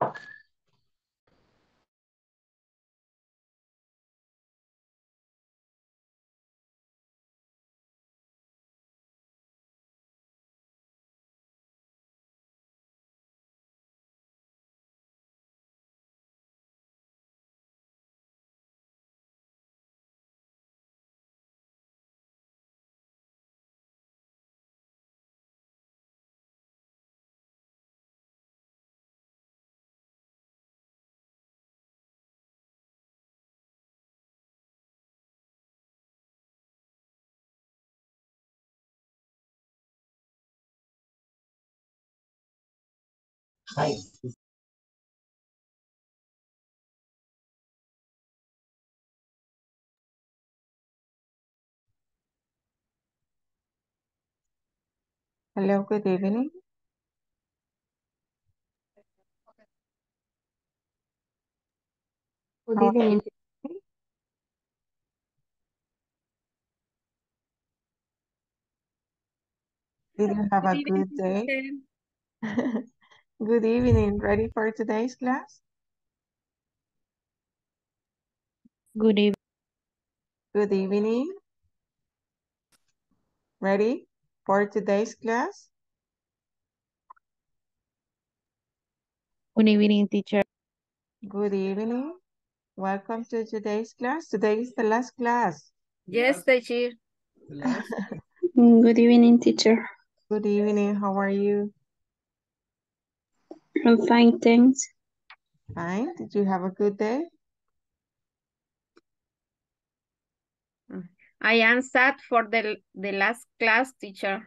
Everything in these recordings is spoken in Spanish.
Hello, good evening. Good How are evening. you? Did you have a good day? Good evening. Ready for today's class? Good evening. Good evening. Ready for today's class? Good evening, teacher. Good evening. Welcome to today's class. Today is the last class. Yes, teacher. Good evening, teacher. Good evening. How are you? I'm fine, thanks. Fine. Did you have a good day? I am sad for the last class, teacher.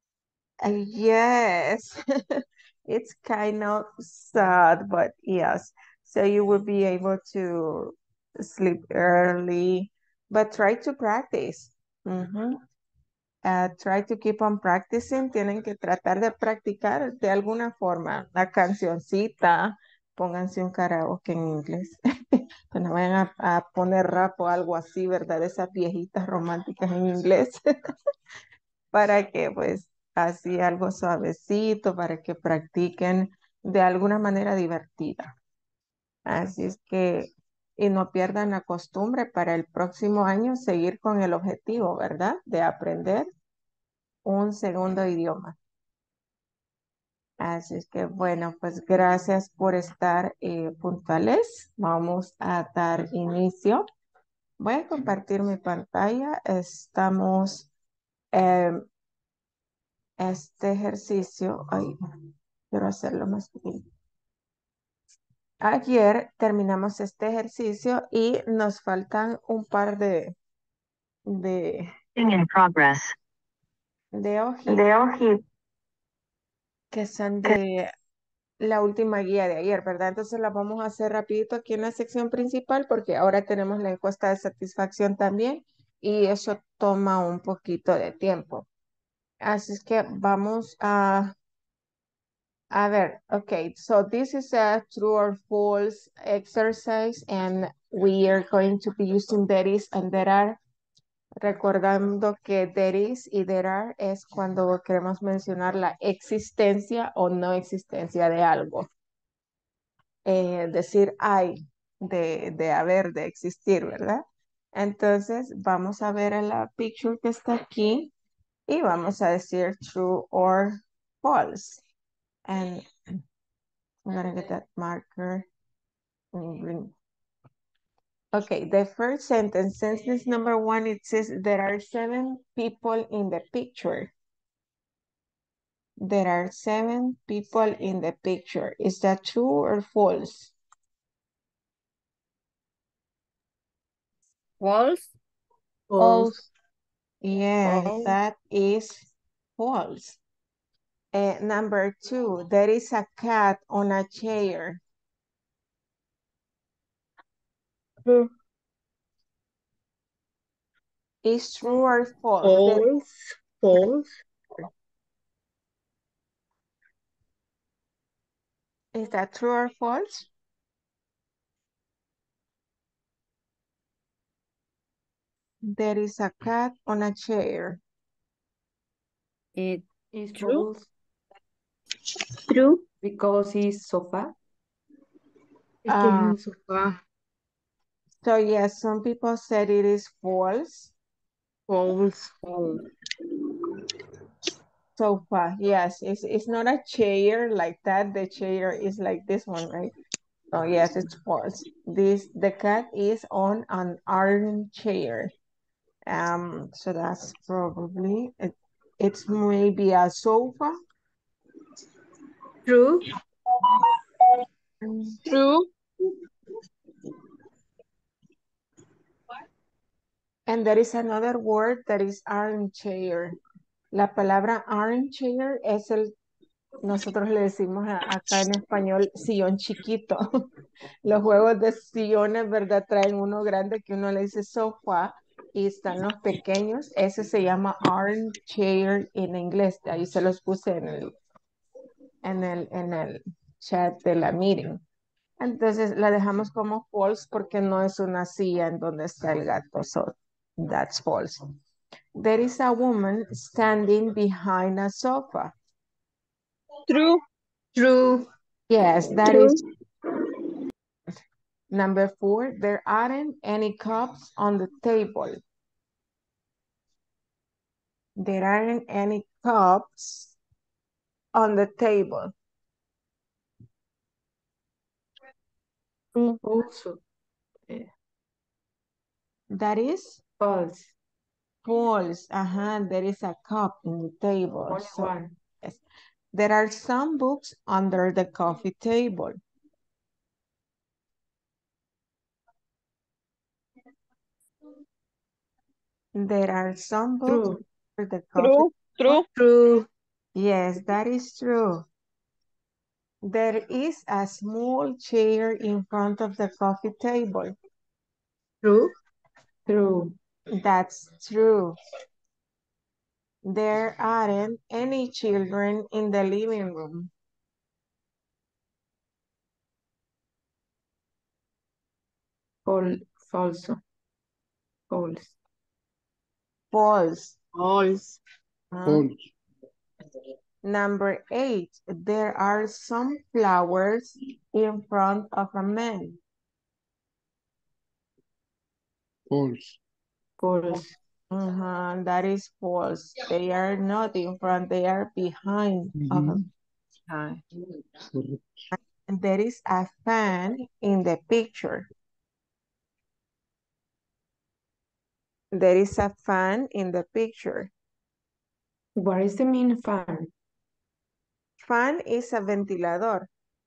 Yes. It's kind of sad, but yes. So you will be able to sleep early, but try to practice. Mhm. Try to keep on practicing. Tienen que tratar de practicar de alguna forma. La cancioncita, pónganse un karaoke en inglés. Que no vayan a poner rap o algo así, ¿verdad? Esas viejitas románticas en inglés. Para que pues así algo suavecito, para que practiquen de alguna manera divertida. Así es que, y no pierdan la costumbre para el próximo año seguir con el objetivo, ¿verdad? De aprender un segundo idioma. Así es que, bueno, pues gracias por estar puntuales. Vamos a dar inicio. Voy a compartir mi pantalla. Estamos, em, este ejercicio, ay, quiero hacerlo más pequeño. Ayer terminamos este ejercicio y nos faltan un par de, In progress. de hojitas que son de la última guía de ayer, ¿verdad? Entonces las vamos a hacer rapidito aquí en la sección principal porque ahora tenemos la encuesta de satisfacción también y eso toma un poquito de tiempo. Así es que vamos a ver, okay, so this is a true or false exercise and we are going to be using there is and there are. Recordando que there is y there are es cuando queremos mencionar la existencia o no existencia de algo. Decir hay, de haber, de existir, ¿verdad? Entonces vamos a ver en la picture que está aquí y vamos a decir true or false. And I'm gonna get that marker in green. Okay, the first sentence number 1, it says there are 7 people in the picture. There are 7 people in the picture. Is that true or false? False. False. Yes, that is false. Number 2, there is a cat on a chair. True. Is true or false? False. Is that true or false? There is a cat on a chair. It Is true. false True. because it's sofa. Es que es un sofá. So yes, some people said it is false. False. Sofa, yes, it's not a chair like that. The chair is like this one, right? Oh yes, it's false. The cat is on an armchair. So that's probably it's maybe a sofa. True. Mm. True. And there is another word that is armchair. La palabra armchair es nosotros le decimos acá en español sillón chiquito. Los juegos de sillones, ¿verdad? Traen uno grande que uno le dice sofá y están los pequeños. Ese se llama armchair en inglés. Ahí se los puse en el chat de la meeting. Entonces la dejamos como false porque no es una silla en donde está el gato. So that's false. There is a woman standing behind a sofa. True. True. Yes, that True. is number 4. There aren't any cups on the table. There aren't any cups on the table. Also. That is False. false. There is a cup in the table. Only So, one. yes. There are some books under the coffee table. There are some books True. under the coffee True. True. Yes, that is true. There is a small chair in front of the coffee table. True. True. That's true. There aren't any children in the living room. False. False. False. False. False. Number 8, there are some flowers in front of a man. False. False. That is false. They are not in front, they are behind of a man. And there is a fan in the picture. There is a fan in the picture. What is the mean fan? Fan is a ventilador.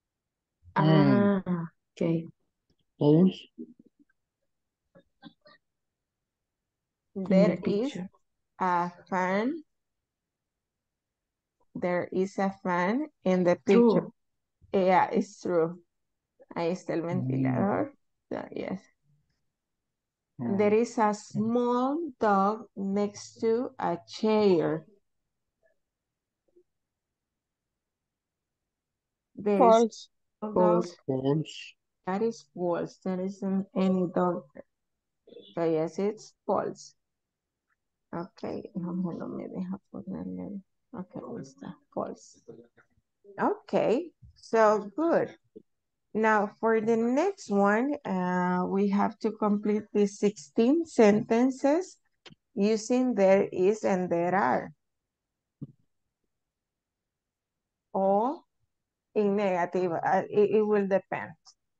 Okay. There The is picture. a fan. There is a fan in the picture. True. Yeah, it's true. Ahí está el ventilador. So, yes. There is a small dog next to a chair. There is a dog. False. That is false. There isn't any dog. So yes, it's false. Okay, no me deja ponerle. Okay, ahí está. False. Okay, so good. Now for the next one, we have to complete the 16 sentences using there is and there are. Or in negative, it will depend.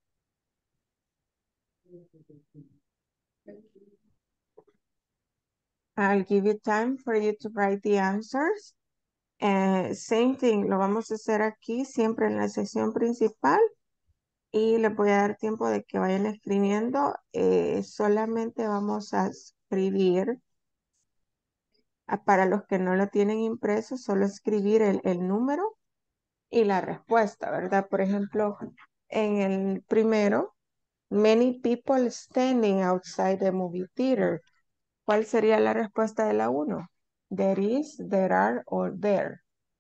I'll give you time for you to write the answers. Same thing, lo vamos a hacer aquí siempre en la sesión principal y les voy a dar tiempo de que vayan escribiendo. Solamente vamos a escribir, para los que no lo tienen impreso, solo escribir el número y la respuesta, ¿verdad? Por ejemplo, en el primero, many people standing outside the movie theater. ¿Cuál sería la respuesta de la 1? There is, there are, or there.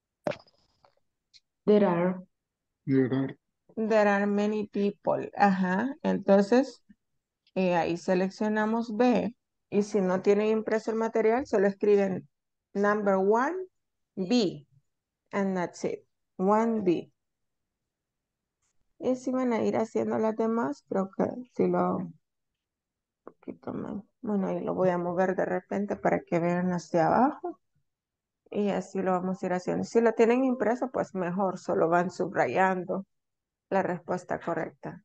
There are. There are many people. Entonces, ahí seleccionamos B. Y si no tienen impreso el material, solo escriben number 1, B. And that's it. 1B. Y si van a ir haciendo las demás, creo que sí lo hago un poquito más. Bueno, y lo voy a mover de repente para que vean hacia abajo. Y así lo vamos a ir haciendo. Si lo tienen impreso, pues mejor, solo van subrayando la respuesta correcta.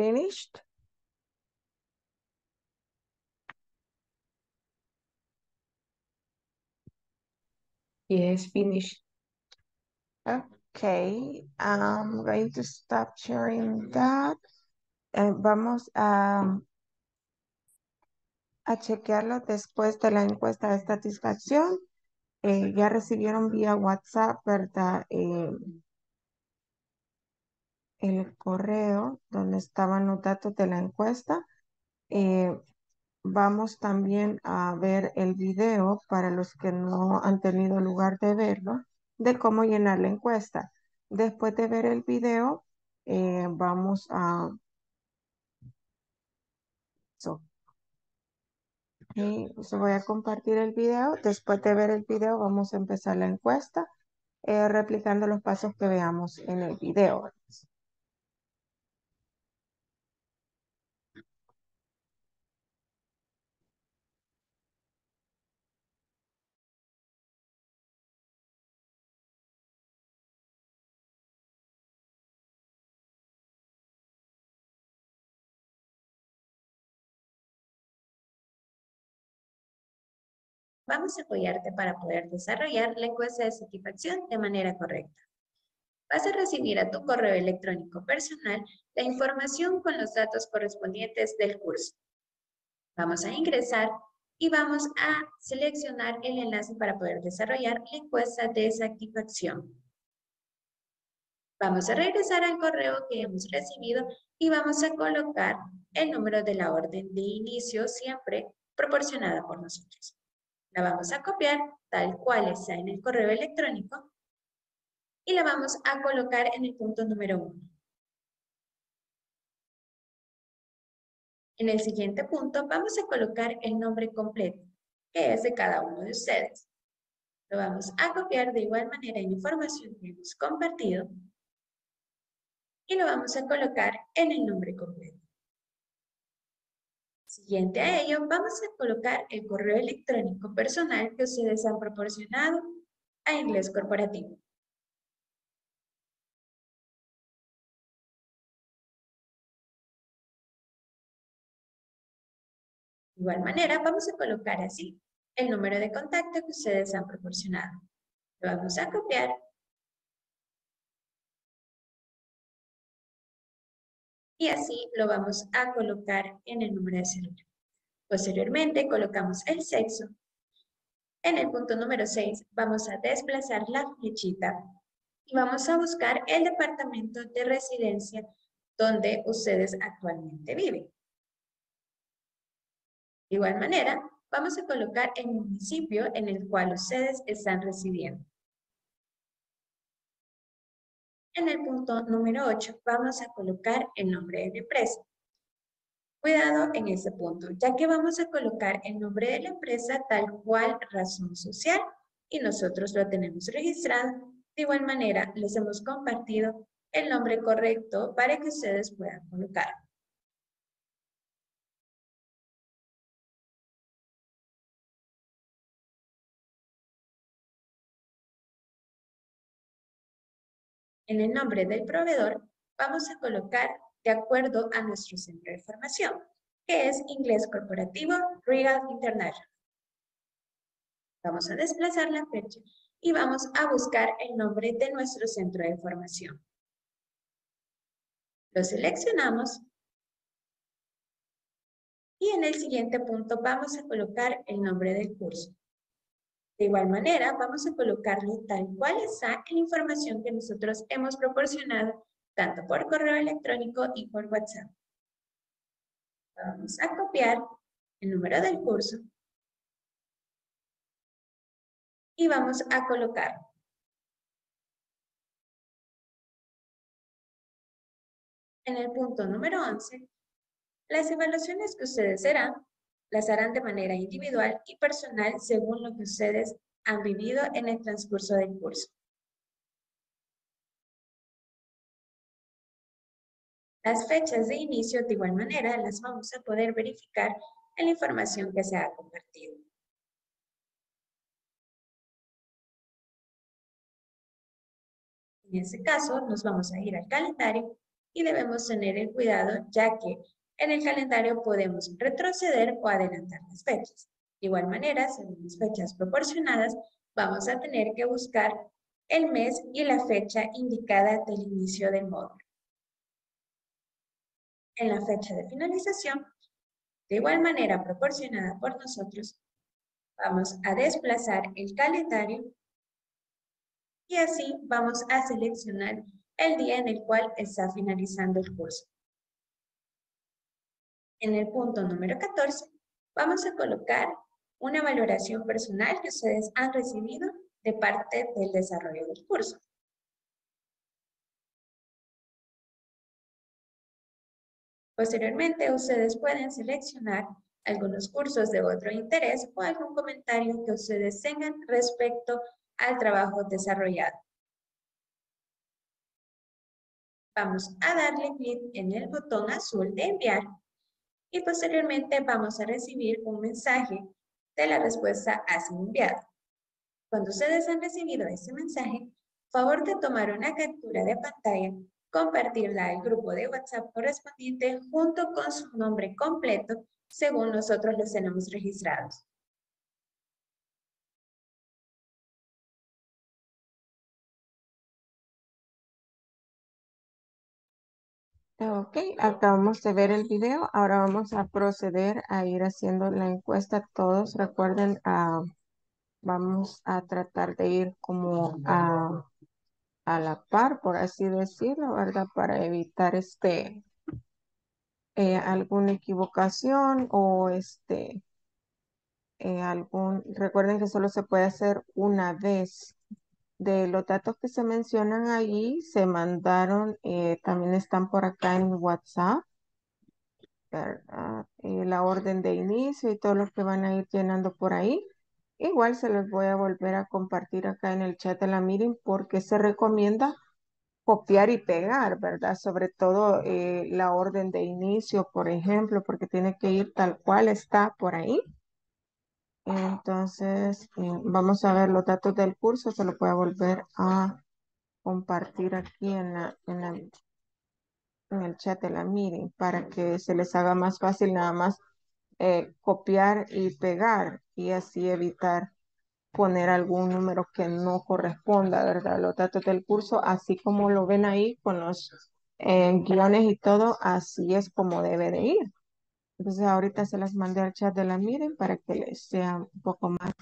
finished? Yes, finish. Okay, I'm going to stop sharing that. Vamos a chequearlo después de la encuesta de satisfacción. Ya recibieron vía WhatsApp, ¿verdad? El correo donde estaban los datos de la encuesta. Vamos también a ver el video para los que no han tenido lugar de verlo, de cómo llenar la encuesta. Después de ver el video, vamos a... voy a compartir el video. Después de ver el video, vamos a empezar la encuesta, replicando los pasos que veamos en el video. Vamos a apoyarte para poder desarrollar la encuesta de satisfacción de manera correcta. Vas a recibir a tu correo electrónico personal la información con los datos correspondientes del curso. Vamos a ingresar y vamos a seleccionar el enlace para poder desarrollar la encuesta de satisfacción. Vamos a regresar al correo que hemos recibido y vamos a colocar el número de la orden de inicio siempre proporcionada por nosotros. La vamos a copiar tal cual está en el correo electrónico y la vamos a colocar en el punto número 1. En el siguiente punto vamos a colocar el nombre completo, que es de cada uno de ustedes. Lo vamos a copiar de igual manera en la información que hemos compartido y lo vamos a colocar en el nombre completo. Siguiente a ello, vamos a colocar el correo electrónico personal que ustedes han proporcionado a Inglés Corporativo. De igual manera, vamos a colocar así el número de contacto que ustedes han proporcionado. Lo vamos a copiar y así lo vamos a colocar en el número de celular. Posteriormente, colocamos el sexo. En el punto número 6, vamos a desplazar la flechita y vamos a buscar el departamento de residencia donde ustedes actualmente viven. De igual manera, vamos a colocar el municipio en el cual ustedes están residiendo. En el punto número 8 vamos a colocar el nombre de la empresa. Cuidado en este punto, ya que vamos a colocar el nombre de la empresa tal cual razón social y nosotros lo tenemos registrado. De igual manera, les hemos compartido el nombre correcto para que ustedes puedan colocar. En el nombre del proveedor vamos a colocar de acuerdo a nuestro centro de formación, que es Inglés Corporativo Regal International. Vamos a desplazar la fecha y vamos a buscar el nombre de nuestro centro de formación. Lo seleccionamos y en el siguiente punto vamos a colocar el nombre del curso. De igual manera, vamos a colocarlo tal cual está en la información que nosotros hemos proporcionado, tanto por correo electrónico y por WhatsApp. Vamos a copiar el número del curso y vamos a colocarlo. En el punto número 11, las evaluaciones que ustedes harán, las harán de manera individual y personal según lo que ustedes han vivido en el transcurso del curso. Las fechas de inicio, de igual manera, las vamos a poder verificar en la información que se ha compartido. En este caso, nos vamos a ir al calendario y debemos tener el cuidado ya que en el calendario podemos retroceder o adelantar las fechas. De igual manera, según las fechas proporcionadas, vamos a tener que buscar el mes y la fecha indicada del inicio del módulo. En la fecha de finalización, de igual manera proporcionada por nosotros, vamos a desplazar el calendario y así vamos a seleccionar el día en el cual está finalizando el curso. En el punto número 14, vamos a colocar una valoración personal que ustedes han recibido de parte del desarrollo del curso. Posteriormente, ustedes pueden seleccionar algunos cursos de otro interés o algún comentario que ustedes tengan respecto al trabajo desarrollado. Vamos a darle clic en el botón azul de enviar y posteriormente vamos a recibir un mensaje de la respuesta ha sido enviado. Cuando ustedes han recibido este mensaje, favor de tomar una captura de pantalla, compartirla al grupo de WhatsApp correspondiente junto con su nombre completo según nosotros los tenemos registrados. Ok, acabamos de ver el video. Ahora vamos a proceder a ir haciendo la encuesta. Todos recuerden, vamos a tratar de ir como a la par, por así decirlo, ¿verdad? Para evitar alguna equivocación o recuerden que solo se puede hacer una vez. De los datos que se mencionan allí, se mandaron, también están por acá en WhatsApp, ¿verdad? La orden de inicio y todo lo que van a ir llenando por ahí. Igual se los voy a volver a compartir acá en el chat de la meeting porque se recomienda copiar y pegar, ¿verdad? Sobre todo la orden de inicio, por ejemplo, porque tiene que ir tal cual está por ahí. Entonces, vamos a ver los datos del curso, se lo voy a volver a compartir aquí en el chat de la meeting para que se les haga más fácil nada más copiar y pegar y así evitar poner algún número que no corresponda, ¿verdad? Los datos del curso, así como lo ven ahí con los guiones y todo, así es como debe de ir. Entonces ahorita se las mandé al chat de la miren para que les sea un poco más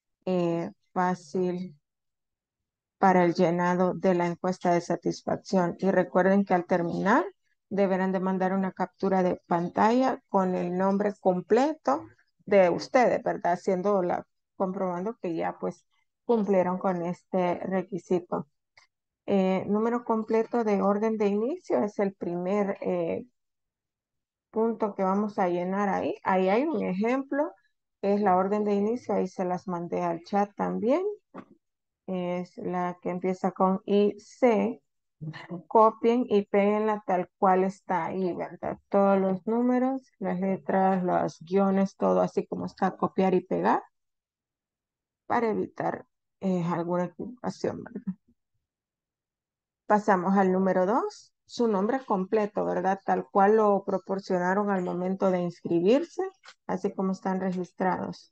fácil para el llenado de la encuesta de satisfacción. Y recuerden que al terminar deberán de mandar una captura de pantalla con el nombre completo de ustedes, ¿verdad? Comprobando que ya pues cumplieron con este requisito. Número completo de orden de inicio es el primer punto que vamos a llenar ahí. Ahí hay un ejemplo, es la orden de inicio, ahí se las mandé al chat también. Es la que empieza con IC. Copien y peguenla tal cual está ahí, ¿verdad? Todos los números, las letras, los guiones, todo así como está, copiar y pegar para evitar alguna equivocación, ¿verdad? Pasamos al número 2, su nombre completo, ¿verdad? Tal cual lo proporcionaron al momento de inscribirse, así como están registrados.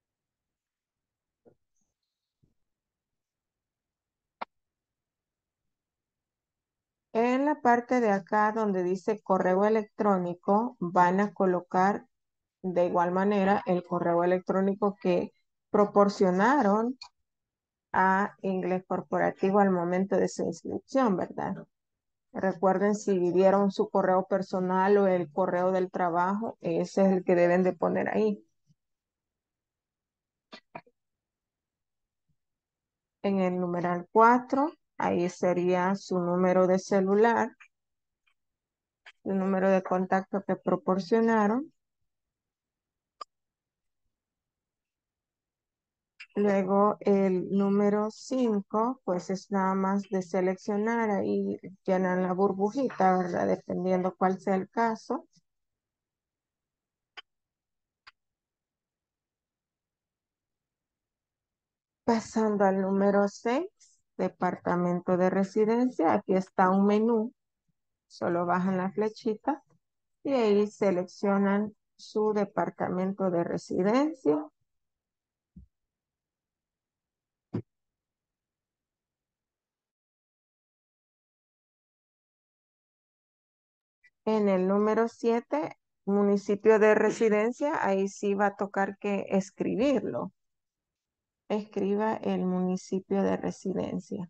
En la parte de acá donde dice correo electrónico, van a colocar de igual manera el correo electrónico que proporcionaron a Inglés Corporativo al momento de su inscripción, ¿verdad? Recuerden si dieron su correo personal o el correo del trabajo, ese es el que deben de poner ahí. En el numeral 4, ahí sería su número de celular, el número de contacto que proporcionaron. Luego el número 5, pues es nada más de seleccionar, ahí llenan la burbujita, ¿verdad? Dependiendo cuál sea el caso. Pasando al número 6, departamento de residencia, aquí está un menú. Solo bajan la flechita y ahí seleccionan su departamento de residencia. En el número 7, municipio de residencia, ahí sí va a tocar que escribirlo. Escriba el municipio de residencia.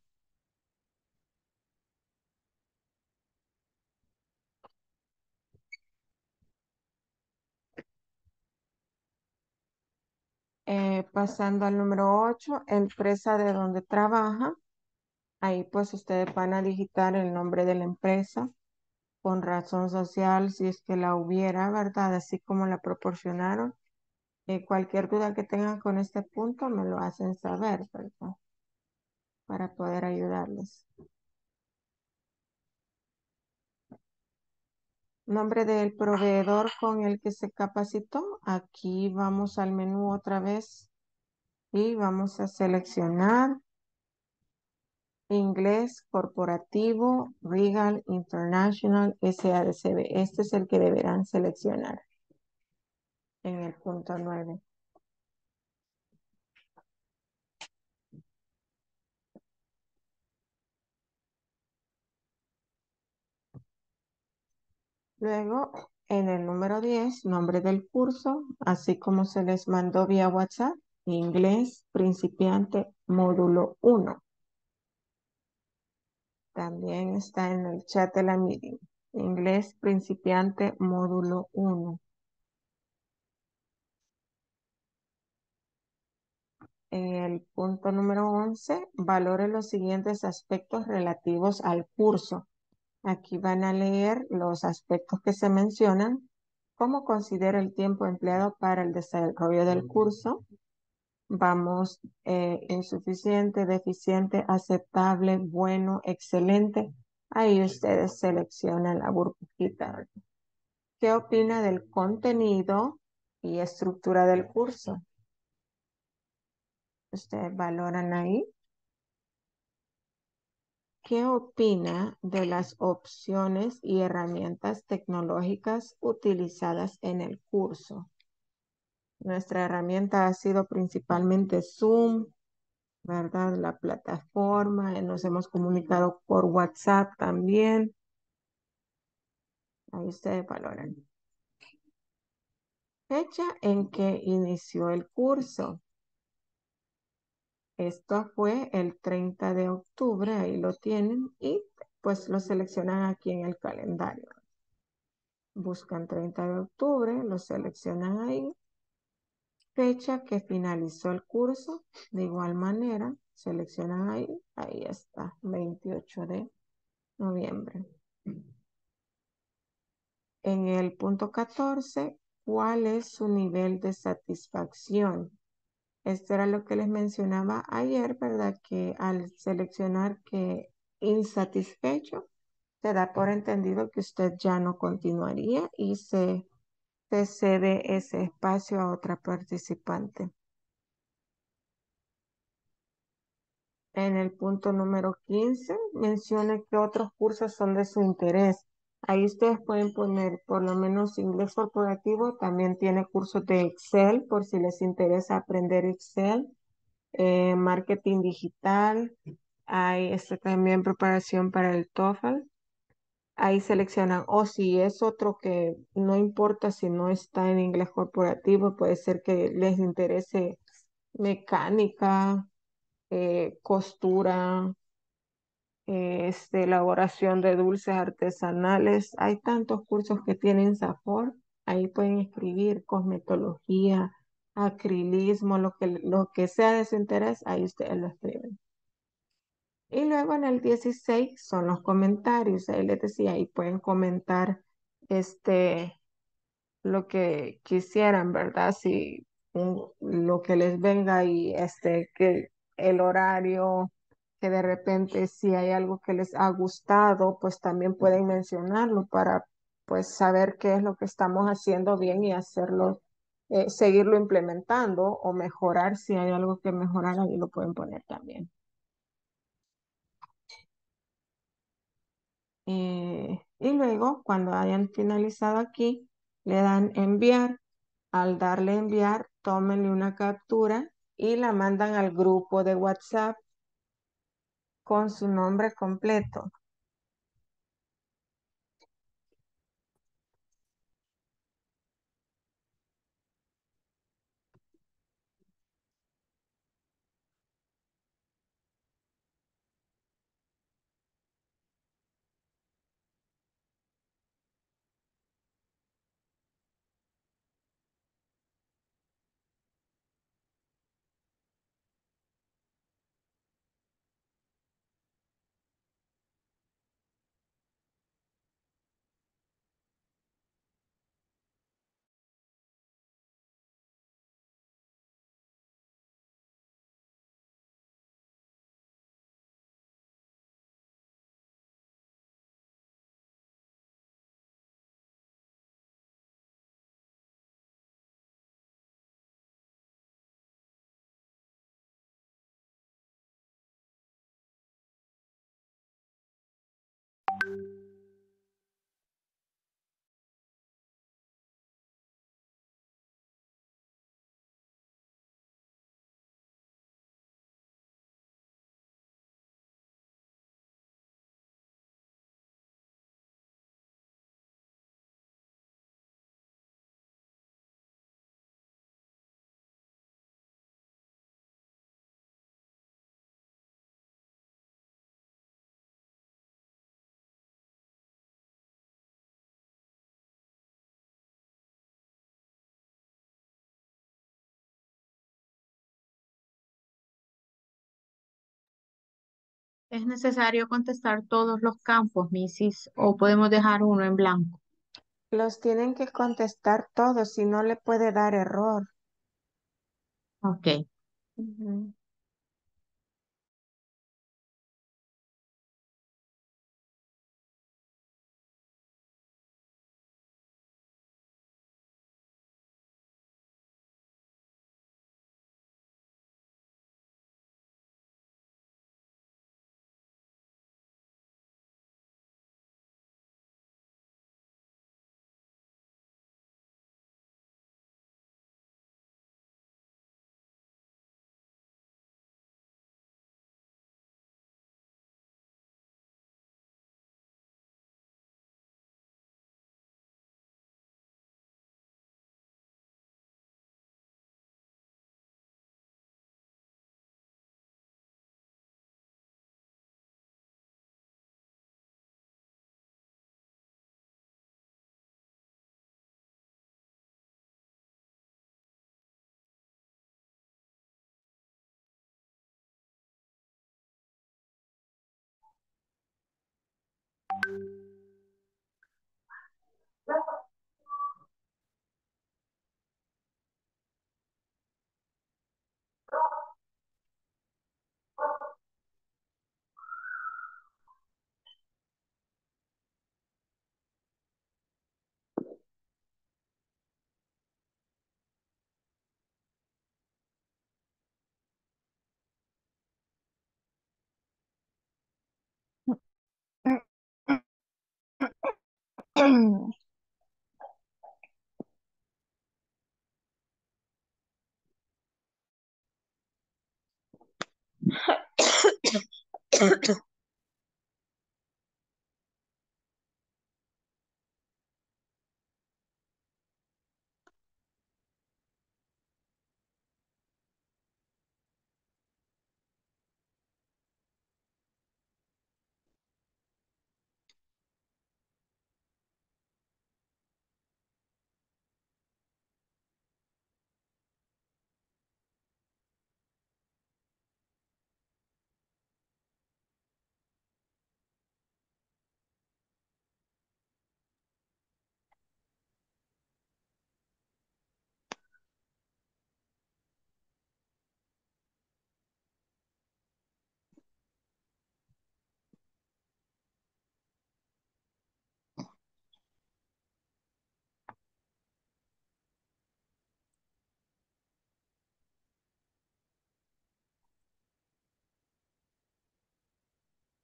Pasando al número 8, empresa de donde trabaja. Ahí pues ustedes van a digitar el nombre de la empresa con razón social, si es que la hubiera, ¿verdad? Así como la proporcionaron. Cualquier duda que tengan con este punto me lo hacen saber, ¿verdad? Para poder ayudarles. Nombre del proveedor con el que se capacitó. Aquí vamos al menú otra vez y vamos a seleccionar inglés corporativo, Regal International SADCB. Este es el que deberán seleccionar en el punto 9. Luego, en el número 10, nombre del curso, así como se les mandó vía WhatsApp, inglés principiante módulo 1. También está en el chat de la meeting. Inglés principiante módulo 1. En el punto número 11, valore los siguientes aspectos relativos al curso. Aquí van a leer los aspectos que se mencionan. ¿Cómo considera el tiempo empleado para el desarrollo del curso? Vamos, insuficiente, deficiente, aceptable, bueno, excelente. Ahí ustedes seleccionan la burbujita. ¿Qué opina del contenido y estructura del curso? Ustedes valoran ahí. ¿Qué opina de las opciones y herramientas tecnológicas utilizadas en el curso? Nuestra herramienta ha sido principalmente Zoom, ¿verdad? La plataforma, nos hemos comunicado por WhatsApp también. Ahí ustedes valoran. Fecha en que inició el curso. Esto fue el 30 de octubre, ahí lo tienen y pues lo seleccionan aquí en el calendario. Buscan 30 de octubre, lo seleccionan ahí. Fecha que finalizó el curso, de igual manera, seleccionan ahí está, 28 de noviembre. En el punto 14, ¿cuál es su nivel de satisfacción? Esto era lo que les mencionaba ayer, ¿verdad? Que al seleccionar que insatisfecho, se da por entendido que usted ya no continuaría y se cede ese espacio a otra participante. En el punto número 15, mencione que otros cursos son de su interés. Ahí ustedes pueden poner por lo menos inglés corporativo, también tiene cursos de Excel por si les interesa aprender Excel, marketing digital, hay también preparación para el TOEFL. Ahí seleccionan, o si es otro que no importa si no está en inglés corporativo, puede ser que les interese mecánica, costura, elaboración de dulces artesanales. Hay tantos cursos que tienen Safor. Ahí pueden escribir cosmetología, acrilismo, lo que sea de su interés, ahí ustedes lo escriben. Y luego en el 16 son los comentarios. Ahí les decía, ahí pueden comentar lo que quisieran, ¿verdad? Si lo que les venga y que el horario, que de repente si hay algo que les ha gustado, pues también pueden mencionarlo para pues saber qué es lo que estamos haciendo bien y hacerlo, seguirlo implementando o mejorar si hay algo que mejorar, ahí lo pueden poner también. Y luego, cuando hayan finalizado aquí, le dan enviar. Al darle enviar, tómenle una captura y la mandan al grupo de WhatsApp con su nombre completo. ¿Es necesario contestar todos los campos, Mrs. o podemos dejar uno en blanco? Los tienen que contestar todos, si no le puede dar error. Ok. Ujú.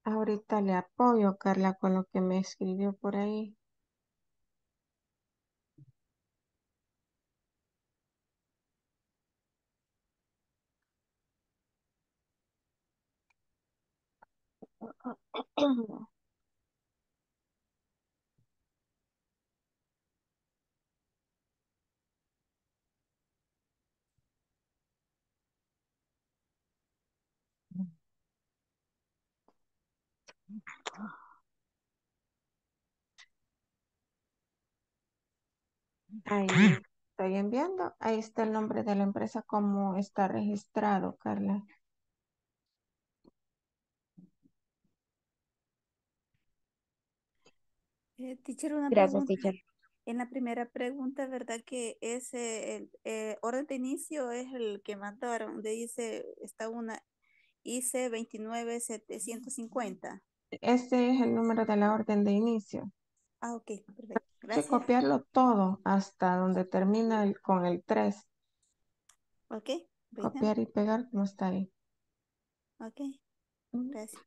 Ahorita le apoyo, Carla, con lo que me escribió por ahí. Ahí estoy enviando. Ahí está el nombre de la empresa, como está registrado, Carla. Teacher, una Gracias, pregunta. teacher. En la primera pregunta, ¿verdad que ese el orden de inicio es el que mandaron? Donde dice, está una IC 29750. Este es el número de la orden de inicio. Ah, ok, perfecto. Hay que Gracias. copiarlo todo hasta donde termina con el 3. Ok, bueno, Copiar y pegar como está ahí. ok, gracias.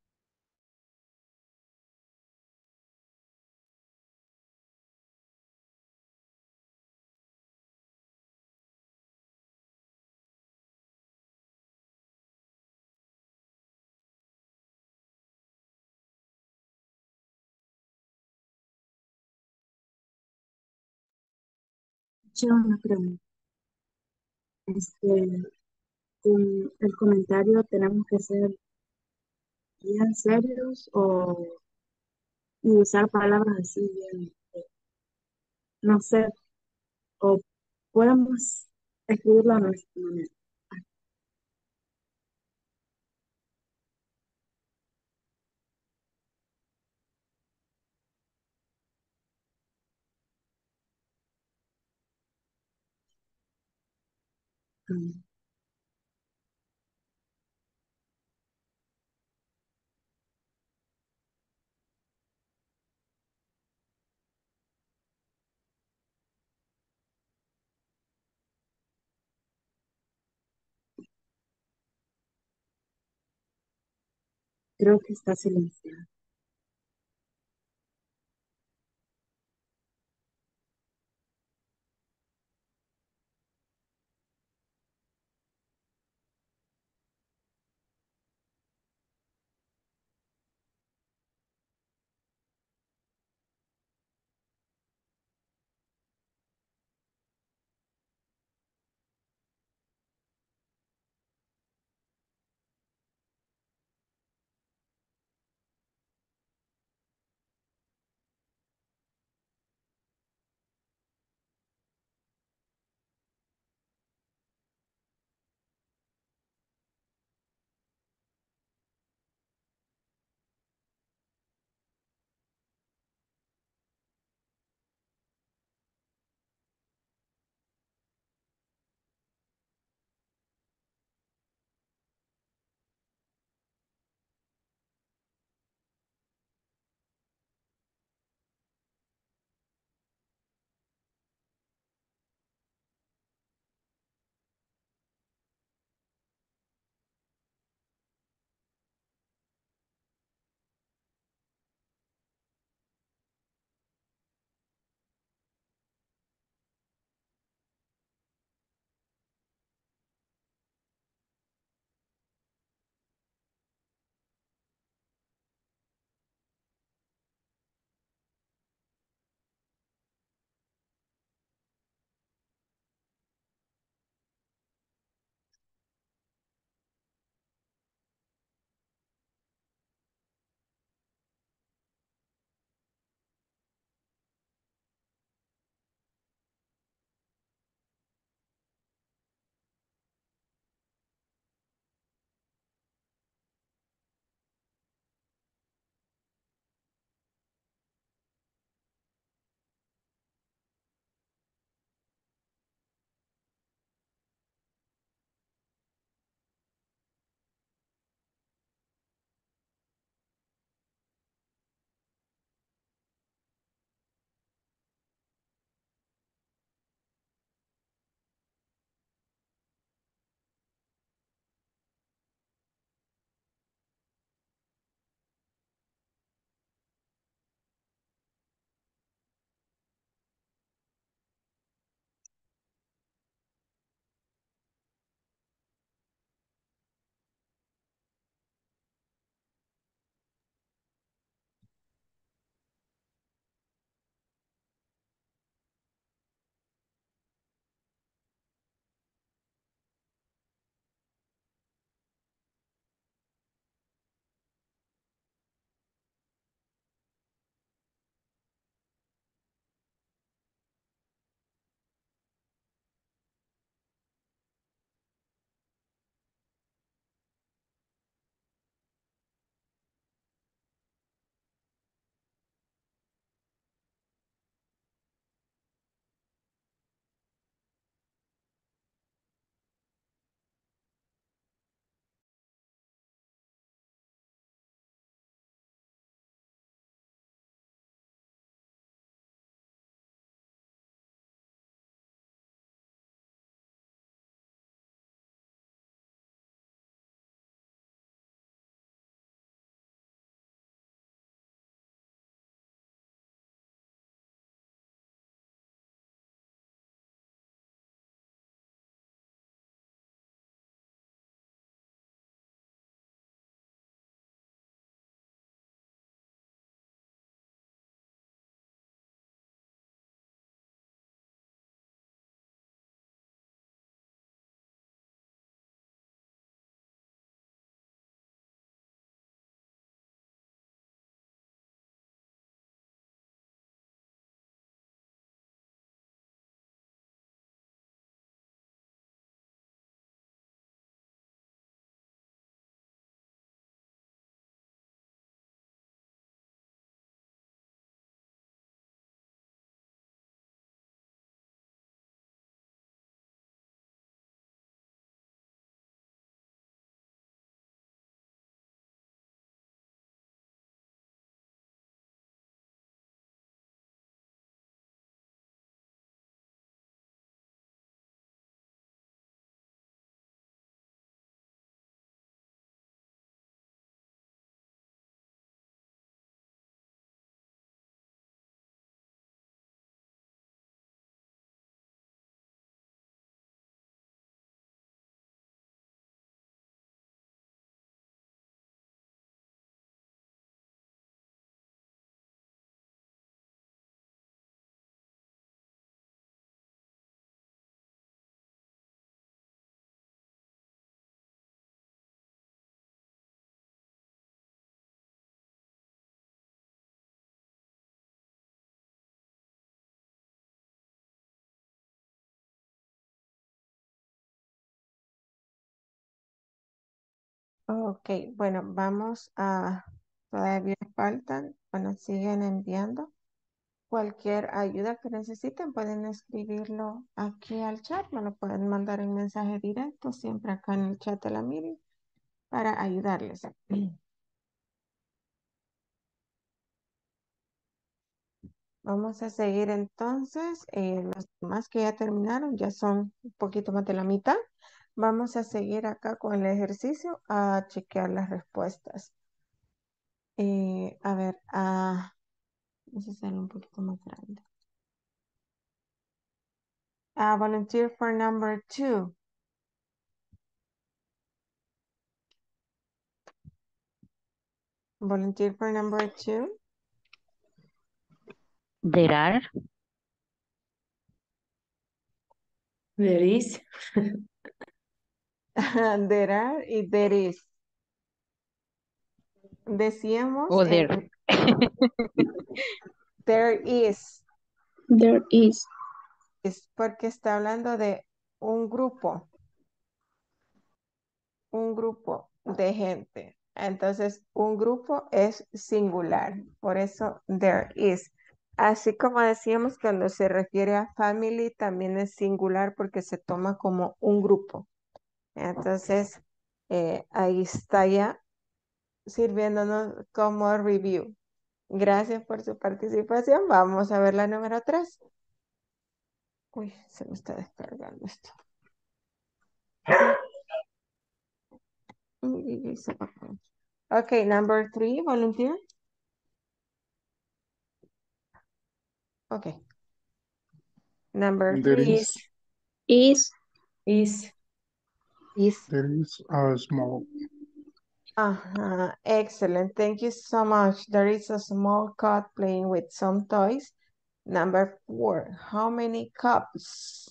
Yo una pregunta. Este, con el comentario tenemos que ser bien serios y usar palabras así bien, no sé, o podemos escribirlo a nuestra manera. Mm, Creo que está silenciado. Ok, bueno, vamos a, todavía faltan, bueno, siguen enviando. Cualquier ayuda que necesiten pueden escribirlo aquí al chat, me lo pueden mandar en mensaje directo, siempre acá en el chat de la meeting, para ayudarles. Vamos a seguir entonces, los demás que ya terminaron, ya son un poquito más de la mitad. Vamos a seguir acá con el ejercicio a chequear las respuestas. A ver, vamos a hacerlo un poquito más grande. Volunteer for number 2. Volunteer for number 2. There are. There is. There are y there is. Decíamos, O there. there is. There is. Es porque está hablando de un grupo de gente. Entonces, un grupo es singular. Por eso, there is. Así como decíamos, cuando se refiere a family, también es singular porque se toma como un grupo. Entonces, ahí está ya sirviéndonos como review. Gracias por su participación. Vamos a ver la número 3. Uy, se me está descargando esto. Okay, number 3, volunteer. Okay. Number There 3 is, Is. Is. there is a small, Excellent. Thank you so much. There is a small cat playing with some toys. Number 4, how many cups?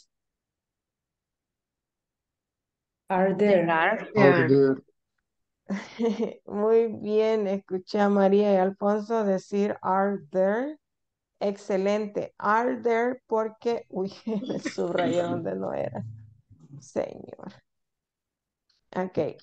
Are There there. are. are there, Muy bien, escuché a María y Alfonso decir are there. Excelente. Are there porque, uy, me subrayé donde no era. Señor. Ok.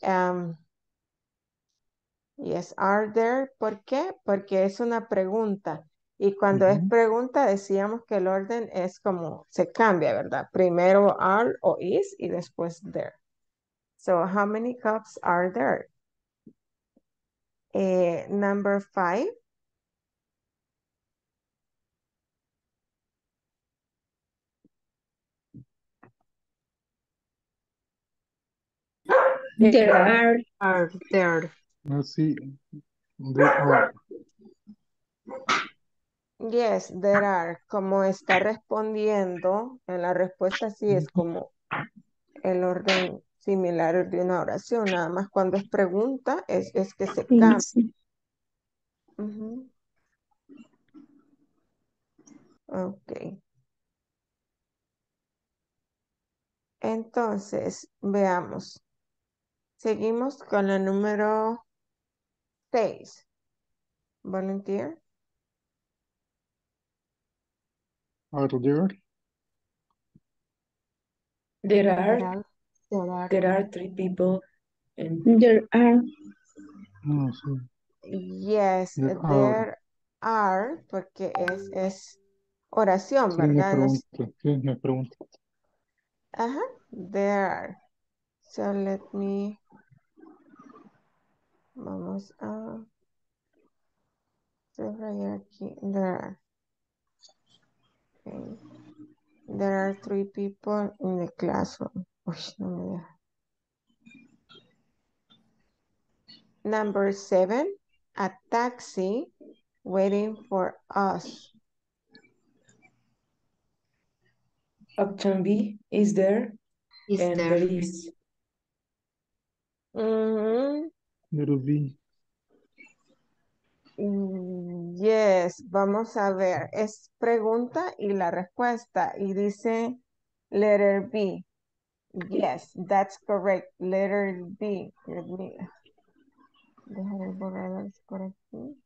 Yes, are there. ¿Por qué? Porque es una pregunta. Y cuando es ujú, pregunta decíamos que el orden es como, se cambia, ¿verdad? Primero are o is y después there. So, how many cups are there? Number 5. There are. Are there. let's see, there are, Yes, there are. Como está respondiendo, en la respuesta sí es como el orden similar de una oración, nada más cuando es pregunta es que se cambia. Is. Ujú. Ok. Entonces, veamos. Seguimos con la número 6. Volunteer. are there, There There are. are, there are. There are 3 people. And There are. no sé, Yes, there are, there are, porque es oración, sí me ¿verdad? No es- pregunto, sí me pregunto, Ajá, there are. So let me, vamos a subrayar aquí, there are. Okay. There are 3 people in the classroom. Uy, no me deja. Number 7, a taxi waiting for us. option B is there. Is And there. there is. Mhm. there will be, Yes, vamos a ver. Es pregunta y la respuesta. Y dice letter B. Yes, that's correct. Letter B. Let me dejar el borrador por aquí.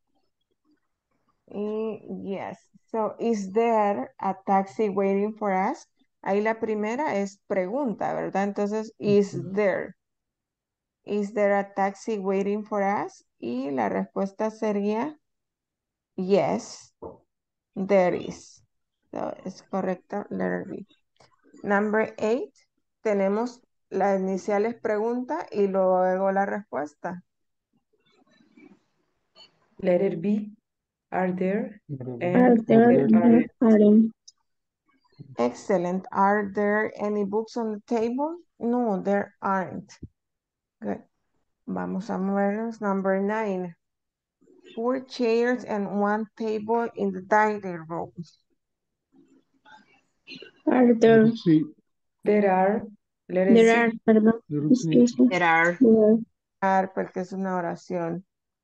Y yes. So, is there a taxi waiting for us? Ahí la primera es pregunta, ¿verdad? Entonces, is ujú, there? Is there a taxi waiting for us? Y la respuesta sería yes, there is. So, es correcto, letter B. Number 8, tenemos las iniciales pregunta y luego la respuesta. Letter B. Are there? Are And there, there there aren't. Excellent. Are there any books on the table? No, there aren't. Good. Vamos a movernos. Number 9. 4 chairs and 1 table in the dining room. Are there, Letter C. There are. Letter there C. are, perdón, Letter C. excuse me. There are. Porque es una oración.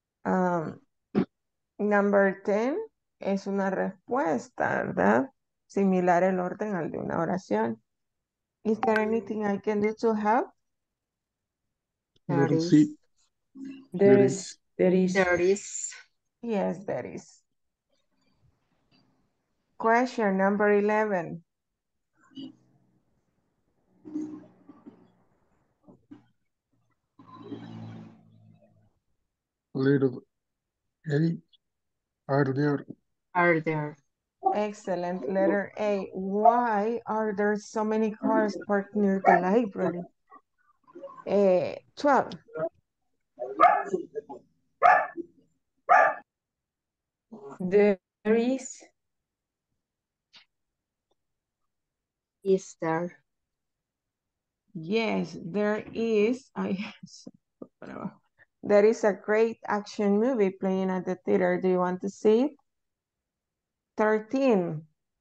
Number 10 es una respuesta, ¿verdad? Similar el orden al de una oración. Is there anything I can do to help? There Letter is. C. There is. There is. There is. Yes, there is. Question number 11. Letter A. Are there? Are there? Excellent. Letter A. Why are there so many cars parked near the library? 12. There is. Is there? Yes, there is. There is a great action movie playing at the theater. Do you want to see it? 13.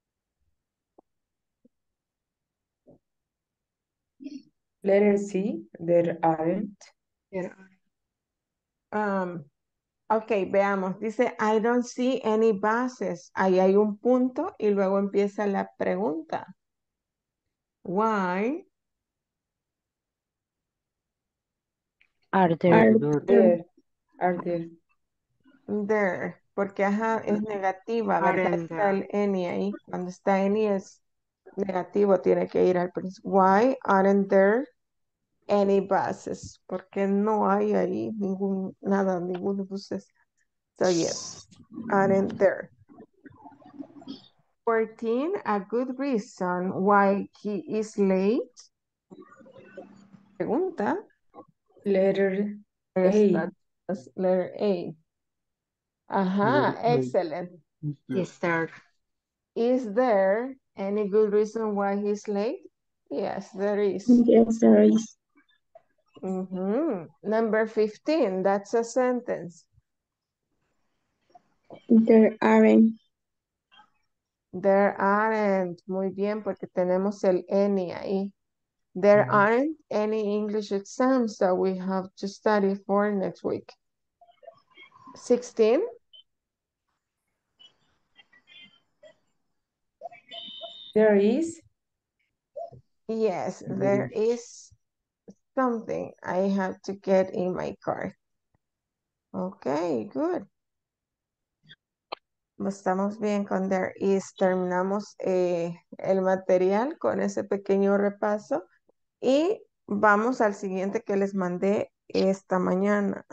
Letter C. There aren't. There are. Ok, veamos. Dice, I don't see any buses. Ahí hay un punto y luego empieza la pregunta. Why? Are there? Are There. Are there? There. Porque ajá, es negativa, ¿verdad? Aren't Está there? el any ahí. Cuando está any es negativo, tiene que ir al principio. Why aren't there any buses? Porque no hay ahí ningún buses. So yes, aren't there. 14, a good reason why he is late. Pregunta. Letter A. Esta es letter A. Ajá, Letter A. excellent. Is there? Is there any good reason why he's late? Yes, there is. yes, there is. Number 15, that's a sentence. There aren't. There aren't. Muy bien, porque tenemos el any ahí. There aren't any English exams that we have to study for next week. 16. There is. Yes, there is something I have to get in my car. Okay, good. Estamos bien con there is. Terminamos el material con ese pequeño repaso y vamos al siguiente que les mandé esta mañana.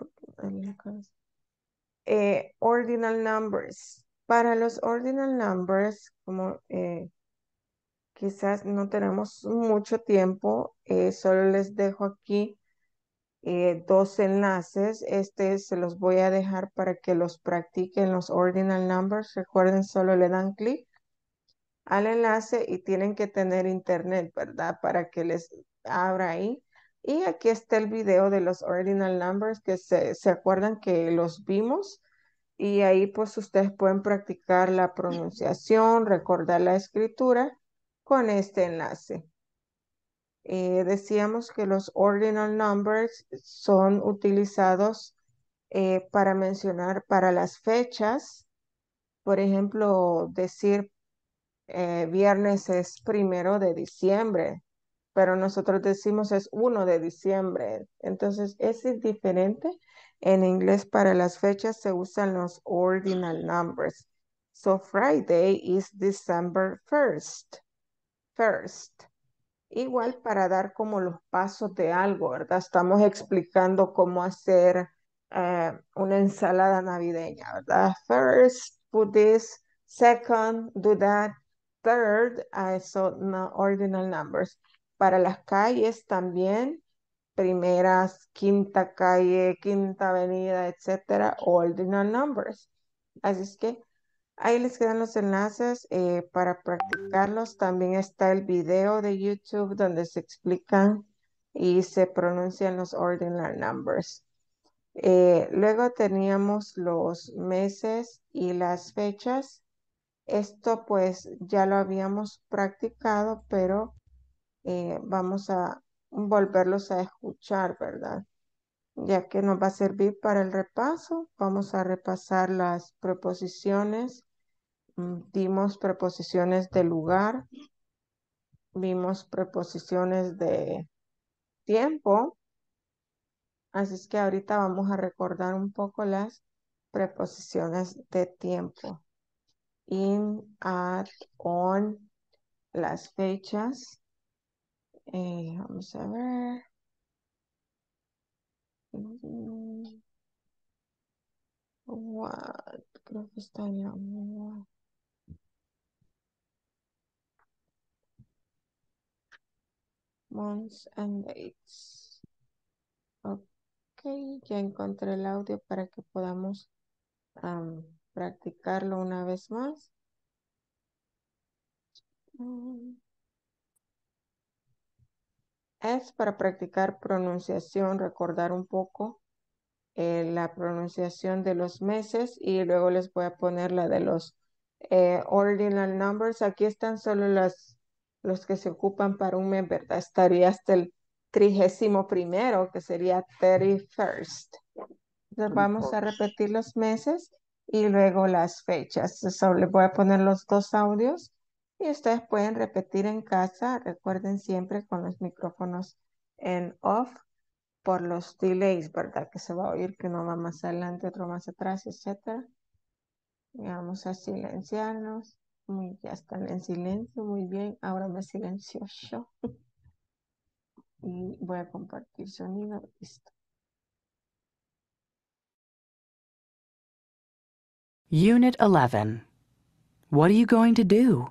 Ordinal numbers. Para los ordinal numbers, como quizás no tenemos mucho tiempo, solo les dejo aquí 2 enlaces. Se los voy a dejar para que los practiquen los ordinal numbers. Recuerden, solo le dan clic al enlace y tienen que tener internet, ¿verdad? Para que les abra ahí. Y aquí está el video de los ordinal numbers que se acuerdan que los vimos. Y ahí pues ustedes pueden practicar la pronunciación, recordar la escritura con este enlace. Decíamos que los ordinal numbers son utilizados para mencionar para las fechas. Por ejemplo, decir viernes es 1 de diciembre, pero nosotros decimos es 1 de diciembre. Entonces, es diferente. En inglés para las fechas se usan los ordinal numbers. So, Friday is December 1st. igual para dar como los pasos de algo, ¿verdad? Estamos explicando cómo hacer una ensalada navideña, ¿verdad? First, put this. Second, do that. Third, so no, ordinal numbers. Para las calles también, primeras, quinta calle, quinta avenida, etcétera, ordinal numbers. Así es que ahí les quedan los enlaces para practicarlos. También está el video de YouTube donde se explican y se pronuncian los ordinal numbers. Luego teníamos los meses y las fechas. Esto pues ya lo habíamos practicado, pero vamos a volverlos a escuchar, ¿verdad? Ya que nos va a servir para el repaso. Vamos a repasar las preposiciones. Vimos preposiciones de lugar, vimos preposiciones de tiempo, así es que ahorita vamos a recordar un poco las preposiciones de tiempo. In, at, on, las fechas. Vamos a ver. What? Creo que está en la what. Months and dates. Ok, ya encontré el audio para que podamos practicarlo una vez más. Es para practicar pronunciación, recordar un poco la pronunciación de los meses y luego les voy a poner la de los ordinal numbers. Aquí están solo los que se ocupan para un mes, ¿verdad? Estaría hasta el 31º, que sería 31st. Entonces vamos a repetir los meses y luego las fechas. Les voy a poner los dos audios y ustedes pueden repetir en casa. Recuerden siempre con los micrófonos en off por los delays, ¿verdad? Que se va a oír que uno va más adelante, otro más atrás, etcétera. Y vamos a silenciarnos. Ya están en silencio, muy bien. Ahora me silencio yo. Y voy a compartir sonido. Listo. Unit 11. What are you going to do?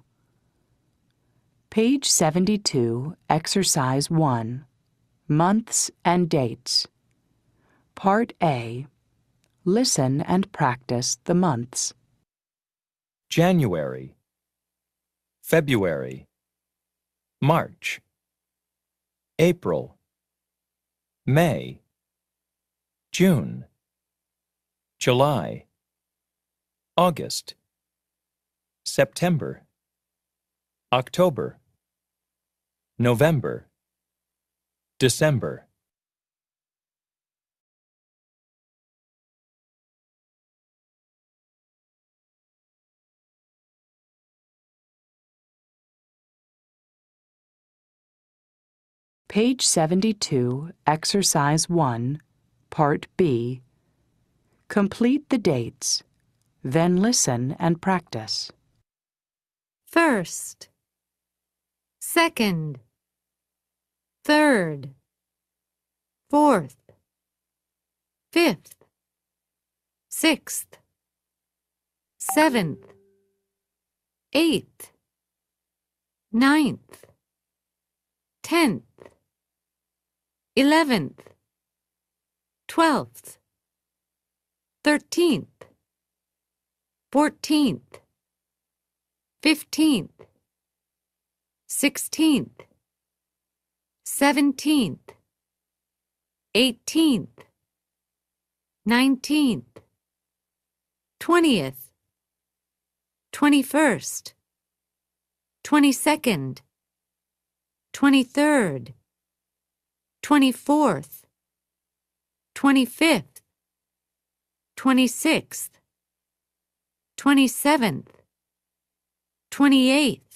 Page 72, Exercise 1. Months and Dates. Part A. Listen and practice the months. January, February, March, April, May, June, July, August, September, October, November, December. Page 72, Exercise 1, Part B. Complete the dates, then listen and practice. First, second, third, fourth, fifth, sixth, seventh, eighth, ninth, 10th, 11th, 12th, 13th, 14th, 15th, 16th, 17th, 18th, 19th, 20th, 21st, 22nd, 23rd, 24th, 25th, 26th, 27th, 28th,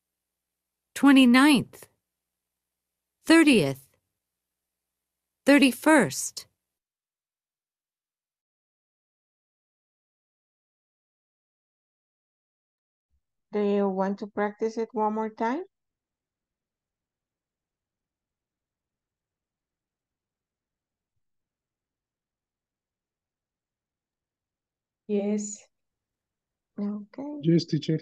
29th, 30th, 31st. Do you want to practice it one more time? Yes. Okay. Yes, teacher.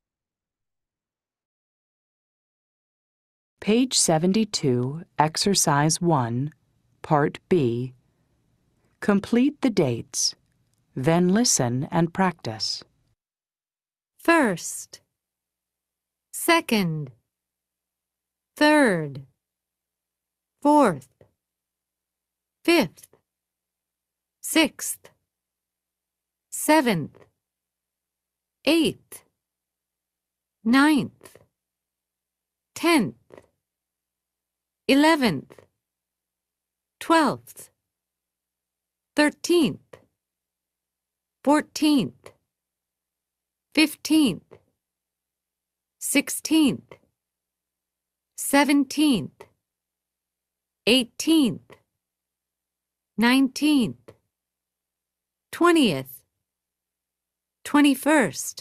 Page 72, Exercise 1, Part B. Complete the dates, then listen and practice. First, second, third, fourth, fifth, sixth, seventh, eighth, ninth, 10th, 11th, 12th, 13th, 14th, 15th, 16th, 17th, 18th, 19th, 20th, 21st,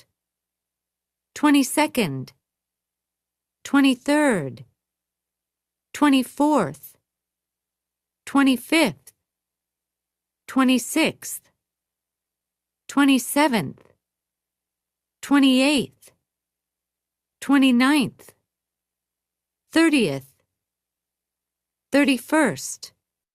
22nd, 23rd, 24th, 25th, 26th, 27th, 28th, 29th, 30th, 31st.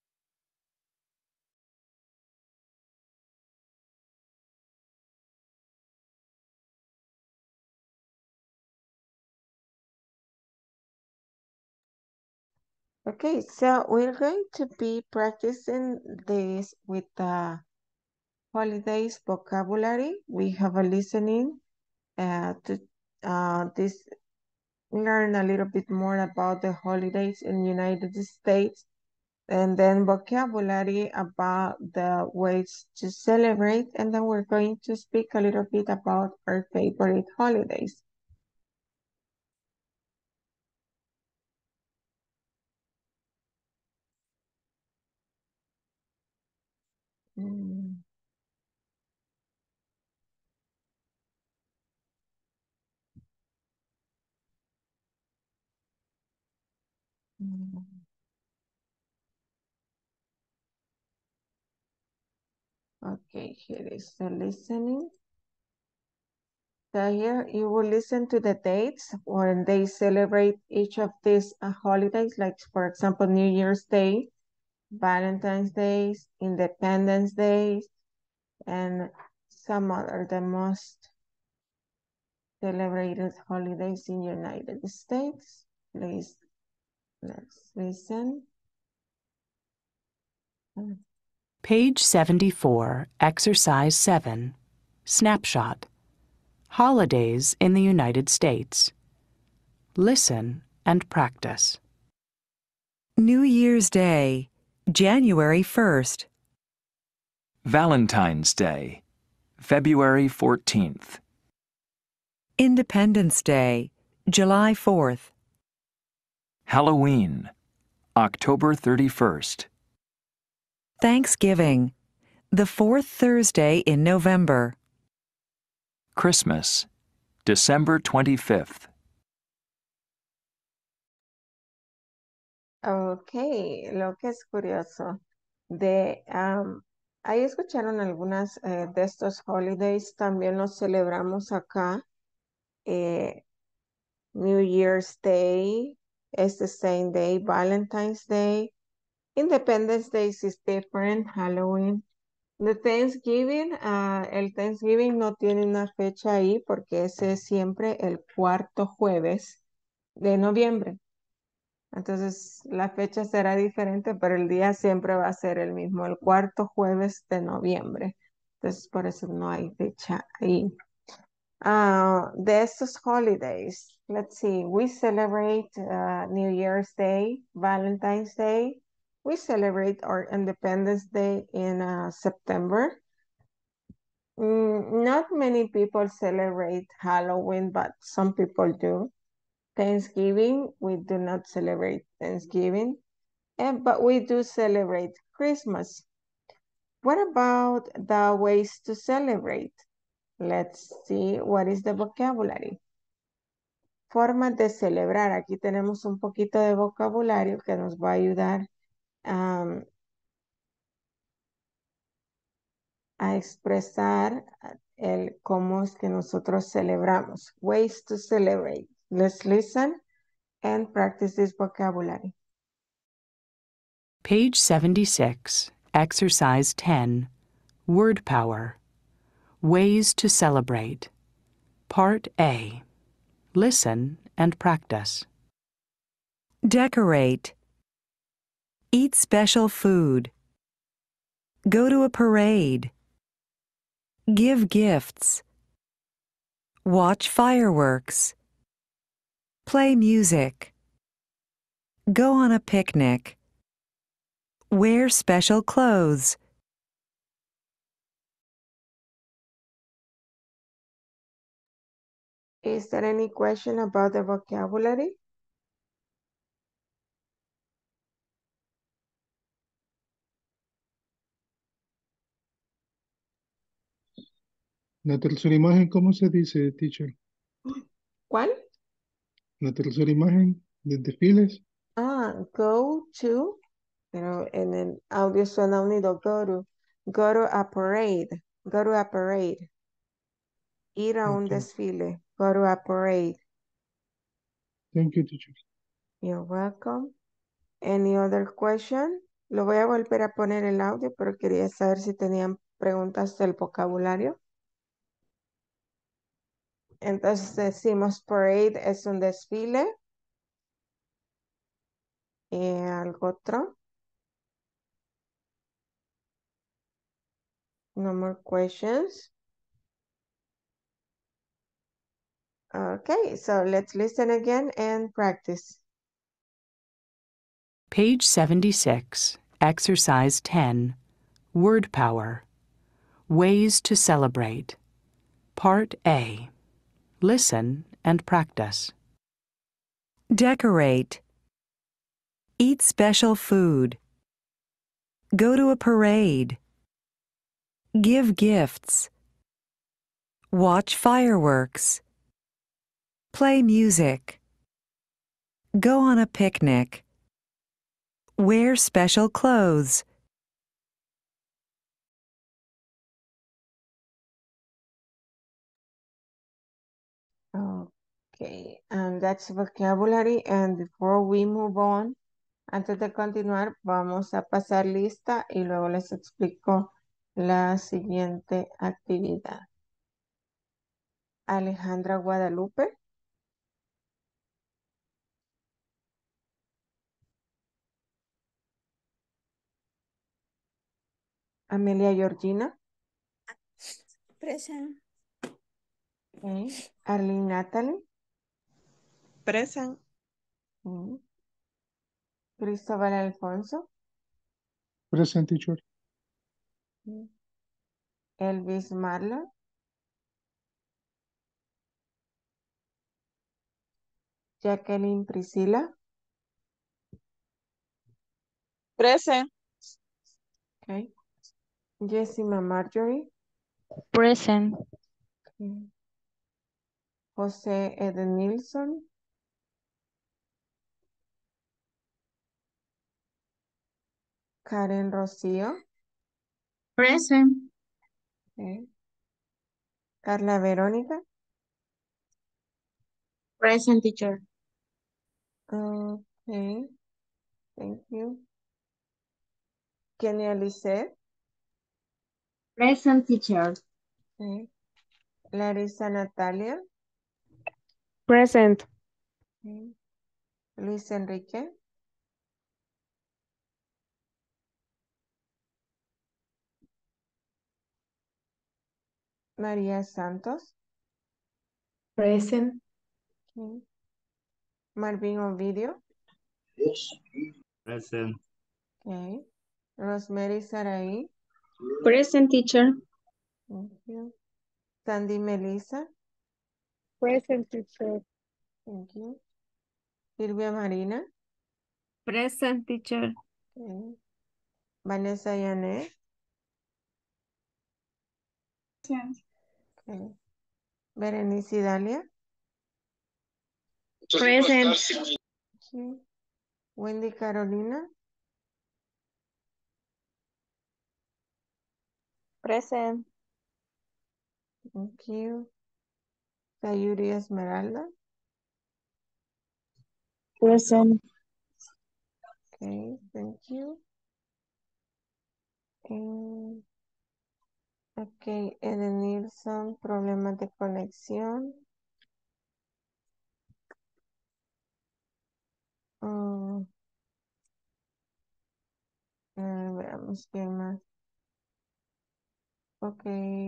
Okay, so we're going to be practicing this with the holidays vocabulary. We have a listening to this, learn a little bit more about the holidays in the United States, and then vocabulary about the ways to celebrate, and then we're going to speak a little bit about our favorite holidays. Mm. Mm. Okay, here is the listening. So here you will listen to the dates when they celebrate each of these holidays, like for example, New Year's Day, Valentine's Day, Independence Day, and some other the most celebrated holidays in United States. Please, let's listen. Page 74, Exercise 7, Snapshot. Holidays in the United States. Listen and practice. New Year's Day, January 1st. Valentine's Day, February 14th. Independence Day, July 4th. Halloween, October 31st. Thanksgiving, the fourth Thursday in November. Christmas, December 25th. Okay, lo que es curioso, ahí escucharon algunas de estos holidays, también los celebramos acá. New Year's Day is the same day, Valentine's Day, Independence Day is different, Halloween. The Thanksgiving, el Thanksgiving no tiene una fecha ahí porque ese es siempre el cuarto jueves de noviembre. Entonces la fecha será diferente, pero el día siempre va a ser el mismo, el cuarto jueves de noviembre. Entonces por eso no hay fecha ahí. De estos holidays, let's see, we celebrate New Year's Day, Valentine's Day. We celebrate our Independence Day in September. Not many people celebrate Halloween, but some people do. Thanksgiving, we do not celebrate Thanksgiving, but we do celebrate Christmas. What about the ways to celebrate? Let's see what is the vocabulary. Formas de celebrar. Aquí tenemos un poquito de vocabulario que nos va a ayudar a expresar el cómo es que nosotros celebramos. Ways to celebrate. Let's listen and practice this vocabulary. Page 76, Exercise 10, Word Power. Ways to celebrate. Part A. Listen and practice. Decorate. Eat special food. Go to a parade. Give gifts. Watch fireworks. Play music. Go on a picnic. Wear special clothes. Is there any question about the vocabulary? La tercera imagen, ¿cómo se dice, teacher? ¿Cuál? La tercera imagen de desfiles. Go to, pero en el audio suena unido, go to a parade, go to a parade. Ir a un Okay. desfile, go to a parade. Thank you, teacher. You're welcome. Any other question? Lo voy a volver a poner el audio, pero quería saber si tenían preguntas del vocabulario. Entonces decimos parade es un desfile. ¿Algo otro? No more questions. Okay, so let's listen again and practice. Page 76, Exercise 10, Word Power. Ways to celebrate. Part A. Listen and practice. Decorate. Eat special food. Go to a parade. Give gifts. Watch fireworks. Play music. Go on a picnic. Wear special clothes. Okay, and that's vocabulary. And before we move on, antes de continuar, vamos a pasar lista y luego les explico la siguiente actividad. Alejandra Guadalupe. Amelia Georgina. Present. Okay. Arlene Natalie. Present. Cristóbal Alfonso. Present, teacher. Elvis Marla. Jacqueline Priscila. Present. Okay. Jessima Marjorie. Present. Okay. José Edenilson. Karen Rocío. Present. Okay. Carla Verónica. Present, teacher. Okay. Thank you. Kenia Lisset. Present, teacher. Okay. Larissa Natalia. Present. Okay. Luis Enrique. María Santos. Present. Okay. Marvin Ovidio. Present. Okay. Rosemary Saraí. Present, teacher. Thank you. Sandy Melissa. Present, teacher. Thank you. Silvia Marina. Present, teacher. Okay. Vanessa Yané. Okay. Berenice Dalia. Present. Okay. Wendy Carolina. Present. Thank you. Sayuri Esmeralda. Present. Okay, thank you. Ok, Eden Nilsson, problemas de conexión. Mm, veamos quién más. Ok,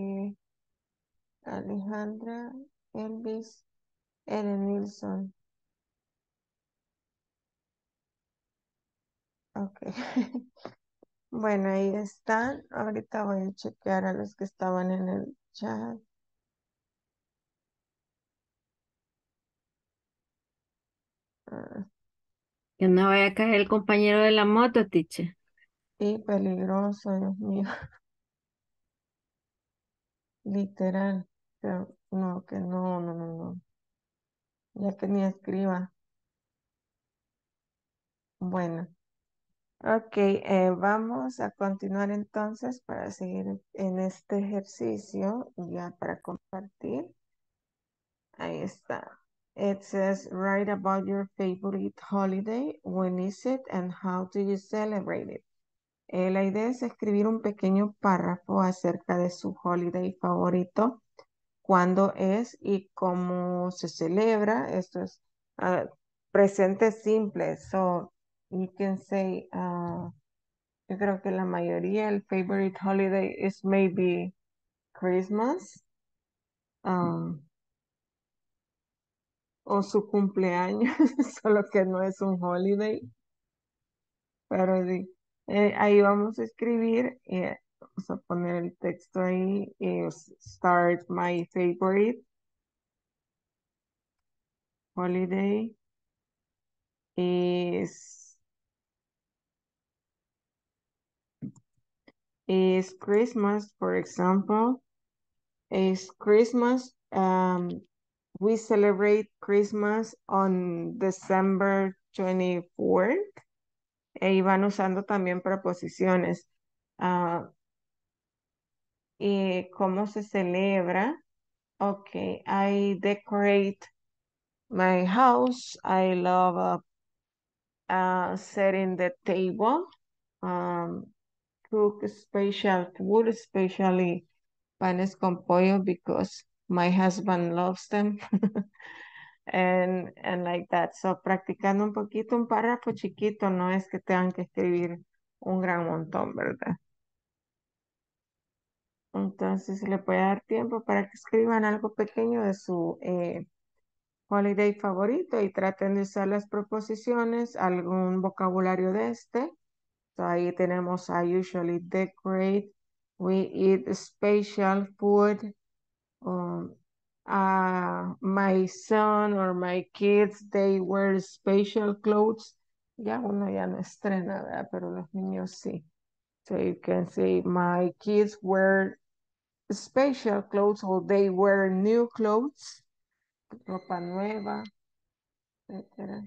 Alejandra, Elvis, Eden Nilsson. Ok. Bueno, ahí están. Ahorita voy a chequear a los que estaban en el chat. Ah, Que no vaya a caer el compañero de la moto, teacher. y peligroso, Dios mío. Literal. Pero no, que no, no, no, no. Ya que ni escriba. Bueno. Ok, vamos a continuar entonces para seguir en este ejercicio ya para compartir. Ahí está. It says, write about your favorite holiday. When is it and how do you celebrate it? La idea es escribir un pequeño párrafo acerca de su holiday favorito, cuándo es y cómo se celebra. Esto es presente simple. So you can say, yo creo que la mayoría, el favorite holiday is maybe Christmas, o su cumpleaños, solo que no es un holiday, pero sí. Ahí vamos a escribir, vamos a poner el texto ahí, start my favorite holiday is Christmas, for example. Is Christmas. We celebrate Christmas on December 24th. Y van usando también preposiciones. ¿Y cómo se celebra? Ok, I decorate my house. I love setting the table. Cook special food, especially panes con pollo, because my husband loves them. and like that. So, practicando un poquito, un párrafo chiquito, no es que tengan que escribir un gran montón, ¿verdad? Entonces, le puede dar tiempo para que escriban algo pequeño de su holiday favorito y traten de usar las proposiciones, algún vocabulario de este. So, ahí tenemos I usually decorate, we eat special food, my son or my kids, they wear special clothes. Ya uno ya no estrena, ¿verdad? Pero los niños sí. So you can say, my kids wear special clothes or they wear new clothes, ropa nueva, etcétera.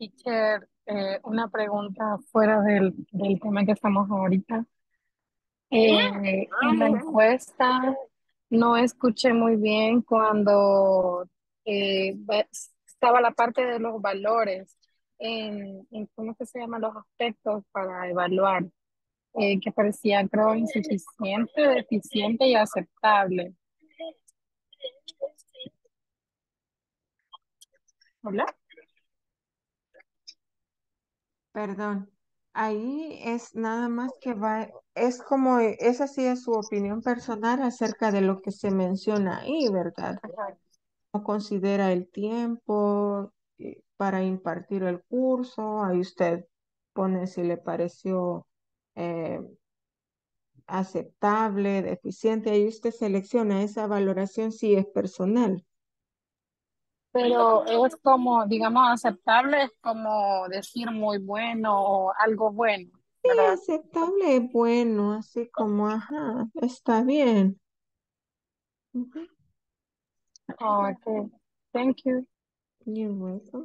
Teacher, una pregunta fuera del tema que estamos ahorita. En la encuesta no escuché muy bien cuando estaba la parte de los valores en ¿cómo que se llaman los aspectos para evaluar? Que parecía, creo, insuficiente, deficiente y aceptable. ¿Hola? Perdón, ahí es nada más que va, es como, esa sí es su opinión personal acerca de lo que se menciona ahí, ¿verdad? Ajá. No considera el tiempo para impartir el curso, ahí usted pone si le pareció eh, aceptable, deficiente, ahí usted selecciona esa valoración si es personal. Pero es como, digamos, aceptable, es como decir muy bueno o algo bueno, Sí, ¿verdad? aceptable es bueno, así como, ajá, está bien. Ujú. Okay, thank you. You're welcome.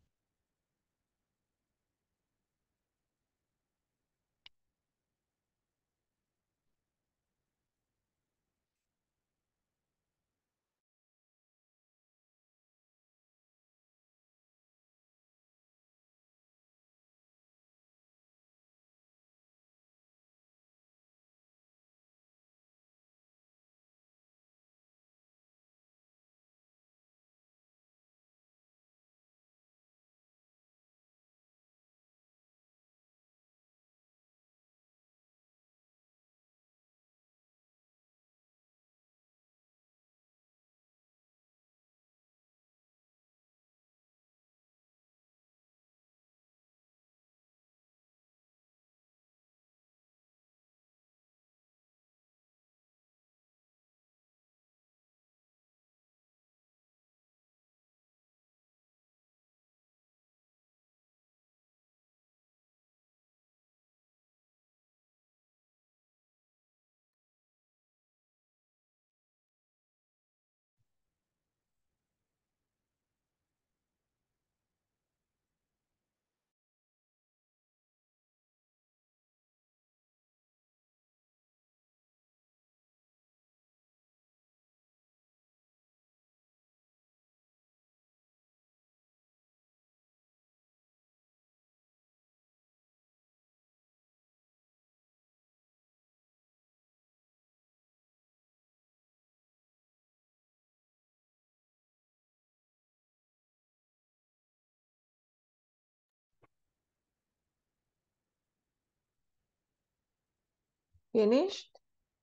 Finished?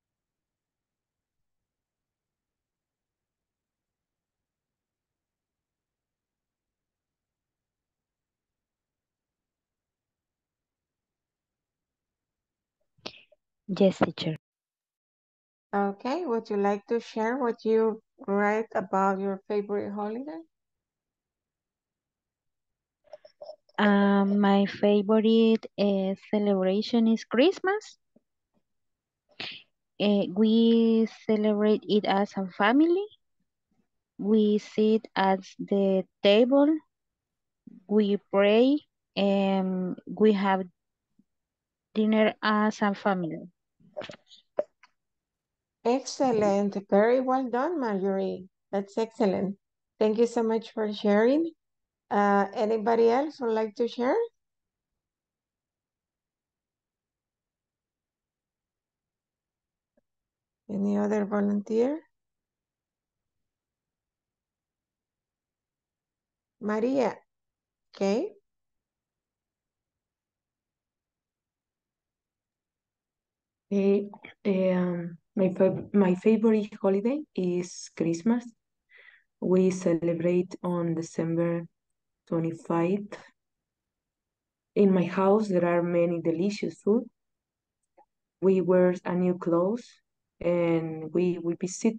Yes, teacher. Okay, would you like to share what you write about your favorite holiday? My favorite celebration is Christmas. We celebrate it as a family. We sit at the table, we pray, and we have dinner as a family. Excellent. Very well done, Marjorie. That's excellent. Thank you so much for sharing. Anybody else would like to share? Any other volunteer? Maria, okay. My favorite holiday is Christmas. We celebrate on December 25th. In my house, there are many delicious food. We wear a new clothes and we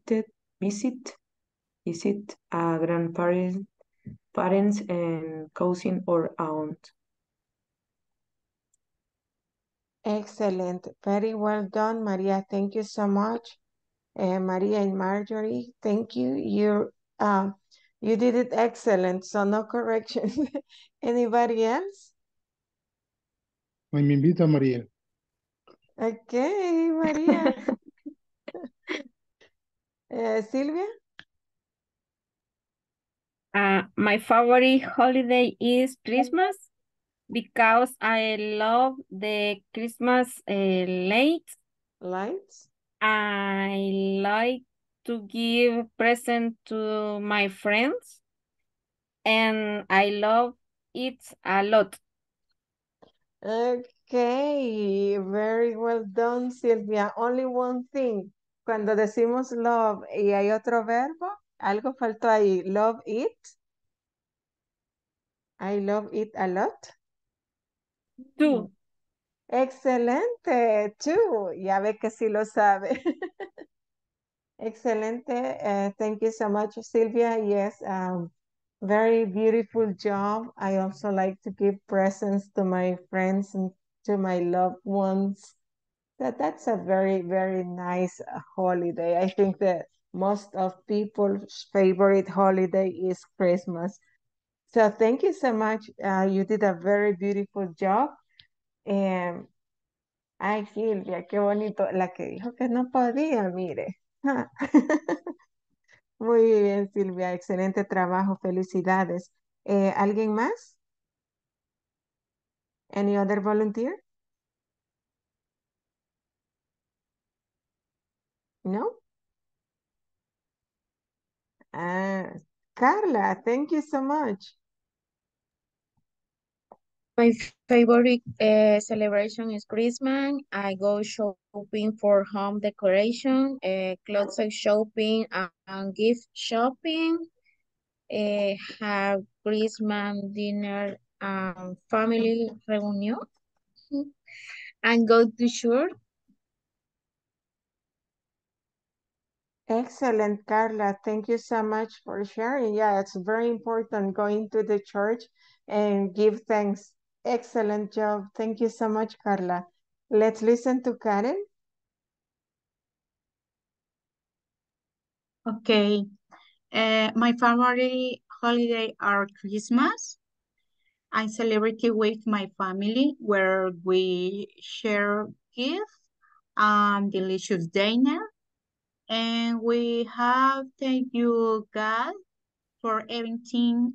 visit a grandparents, parents and cousin or aunt. Excellent. Very well done, Maria. Thank you so much. Maria and Marjorie, thank you. You You did it excellent, so no corrections. Anybody else? Ahí me invita María. Okay, María. Silvia? My favorite holiday is Christmas because I love the Christmas lights. Lights? I like to give present to my friends and I love it a lot. Okay, very well done, Silvia. Only one thing. Cuando decimos love y hay otro verbo, algo faltó ahí. Love it. I love it a lot. Too. Excelente, too. Ya ve que sí lo sabe. Excelente. Thank you so much, Silvia. Yes, very beautiful job. I also like to give presents to my friends and to my loved ones. That's a very, very nice holiday. I think that most of people's favorite holiday is Christmas. So thank you so much. You did a very beautiful job. And ay, Silvia, qué bonito. La que dijo que no podía, mire. Muy bien, Silvia. Excelente trabajo. Felicidades. ¿Alguien más? Any other volunteer? No? Carla, thank you so much. My favorite celebration is Christmas. I go shopping for home decoration, clothes shopping, and gift shopping. Have Christmas dinner and family reunion, and go to church. Excellent, Carla. Thank you so much for sharing. Yeah, it's very important going to the church and give thanks. Excellent job. Thank you so much, Carla. Let's listen to Karen. Okay. My favorite holiday are Christmas. I celebrate it with my family where we share gifts and delicious dinner. And we have thank you God for everything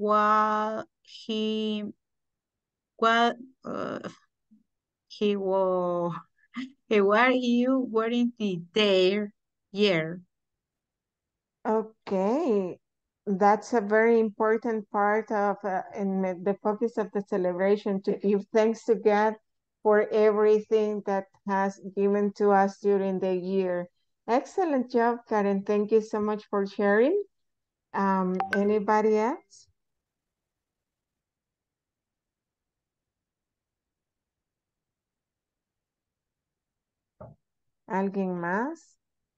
what he was he were you wearing the their year. Okay, that's a very important part of the focus of the celebration to give thanks to God for everything that has given to us during the year. Excellent job, Karen. Thank you so much for sharing. Anybody else? ¿Alguien más?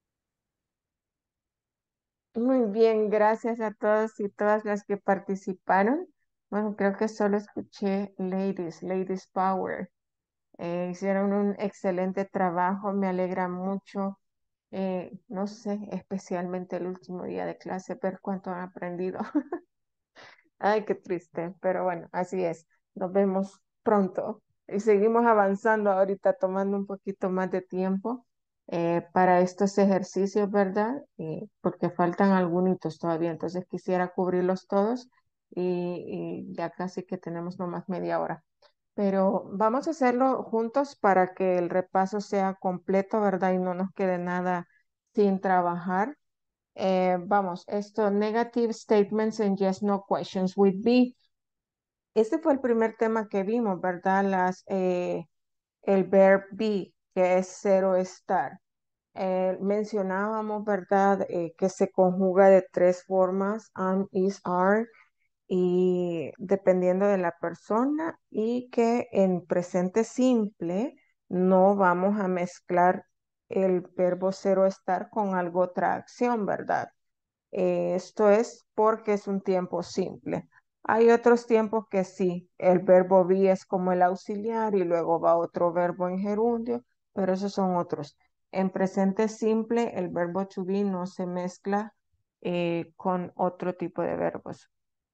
Muy bien, gracias a todos y todas las que participaron. Bueno, creo que solo escuché Ladies Power. Hicieron un excelente trabajo, me alegra mucho. No sé, especialmente el último día de clase, ver cuánto han aprendido. Ay, qué triste, pero bueno, así es. Nos vemos pronto y seguimos avanzando ahorita, tomando un poquito más de tiempo para estos ejercicios, ¿verdad? Porque faltan algunos todavía, entonces quisiera cubrirlos todos y ya casi que tenemos nomás media hora. Pero vamos a hacerlo juntos para que el repaso sea completo, ¿verdad? Y no nos quede nada sin trabajar. Vamos, esto, negative statements and yes, no questions with be. Este fue el primer tema que vimos, ¿verdad? El verb be, que es cero estar. Mencionábamos, ¿verdad? Que se conjuga de tres formas, am, is, are, y dependiendo de la persona, y que en presente simple no vamos a mezclar el verbo cero estar con algo otra acción, ¿verdad? Esto es porque es un tiempo simple. Hay otros tiempos que sí, el verbo be es como el auxiliar y luego va otro verbo en gerundio, pero esos son otros. En presente simple, el verbo to be no se mezcla con otro tipo de verbos.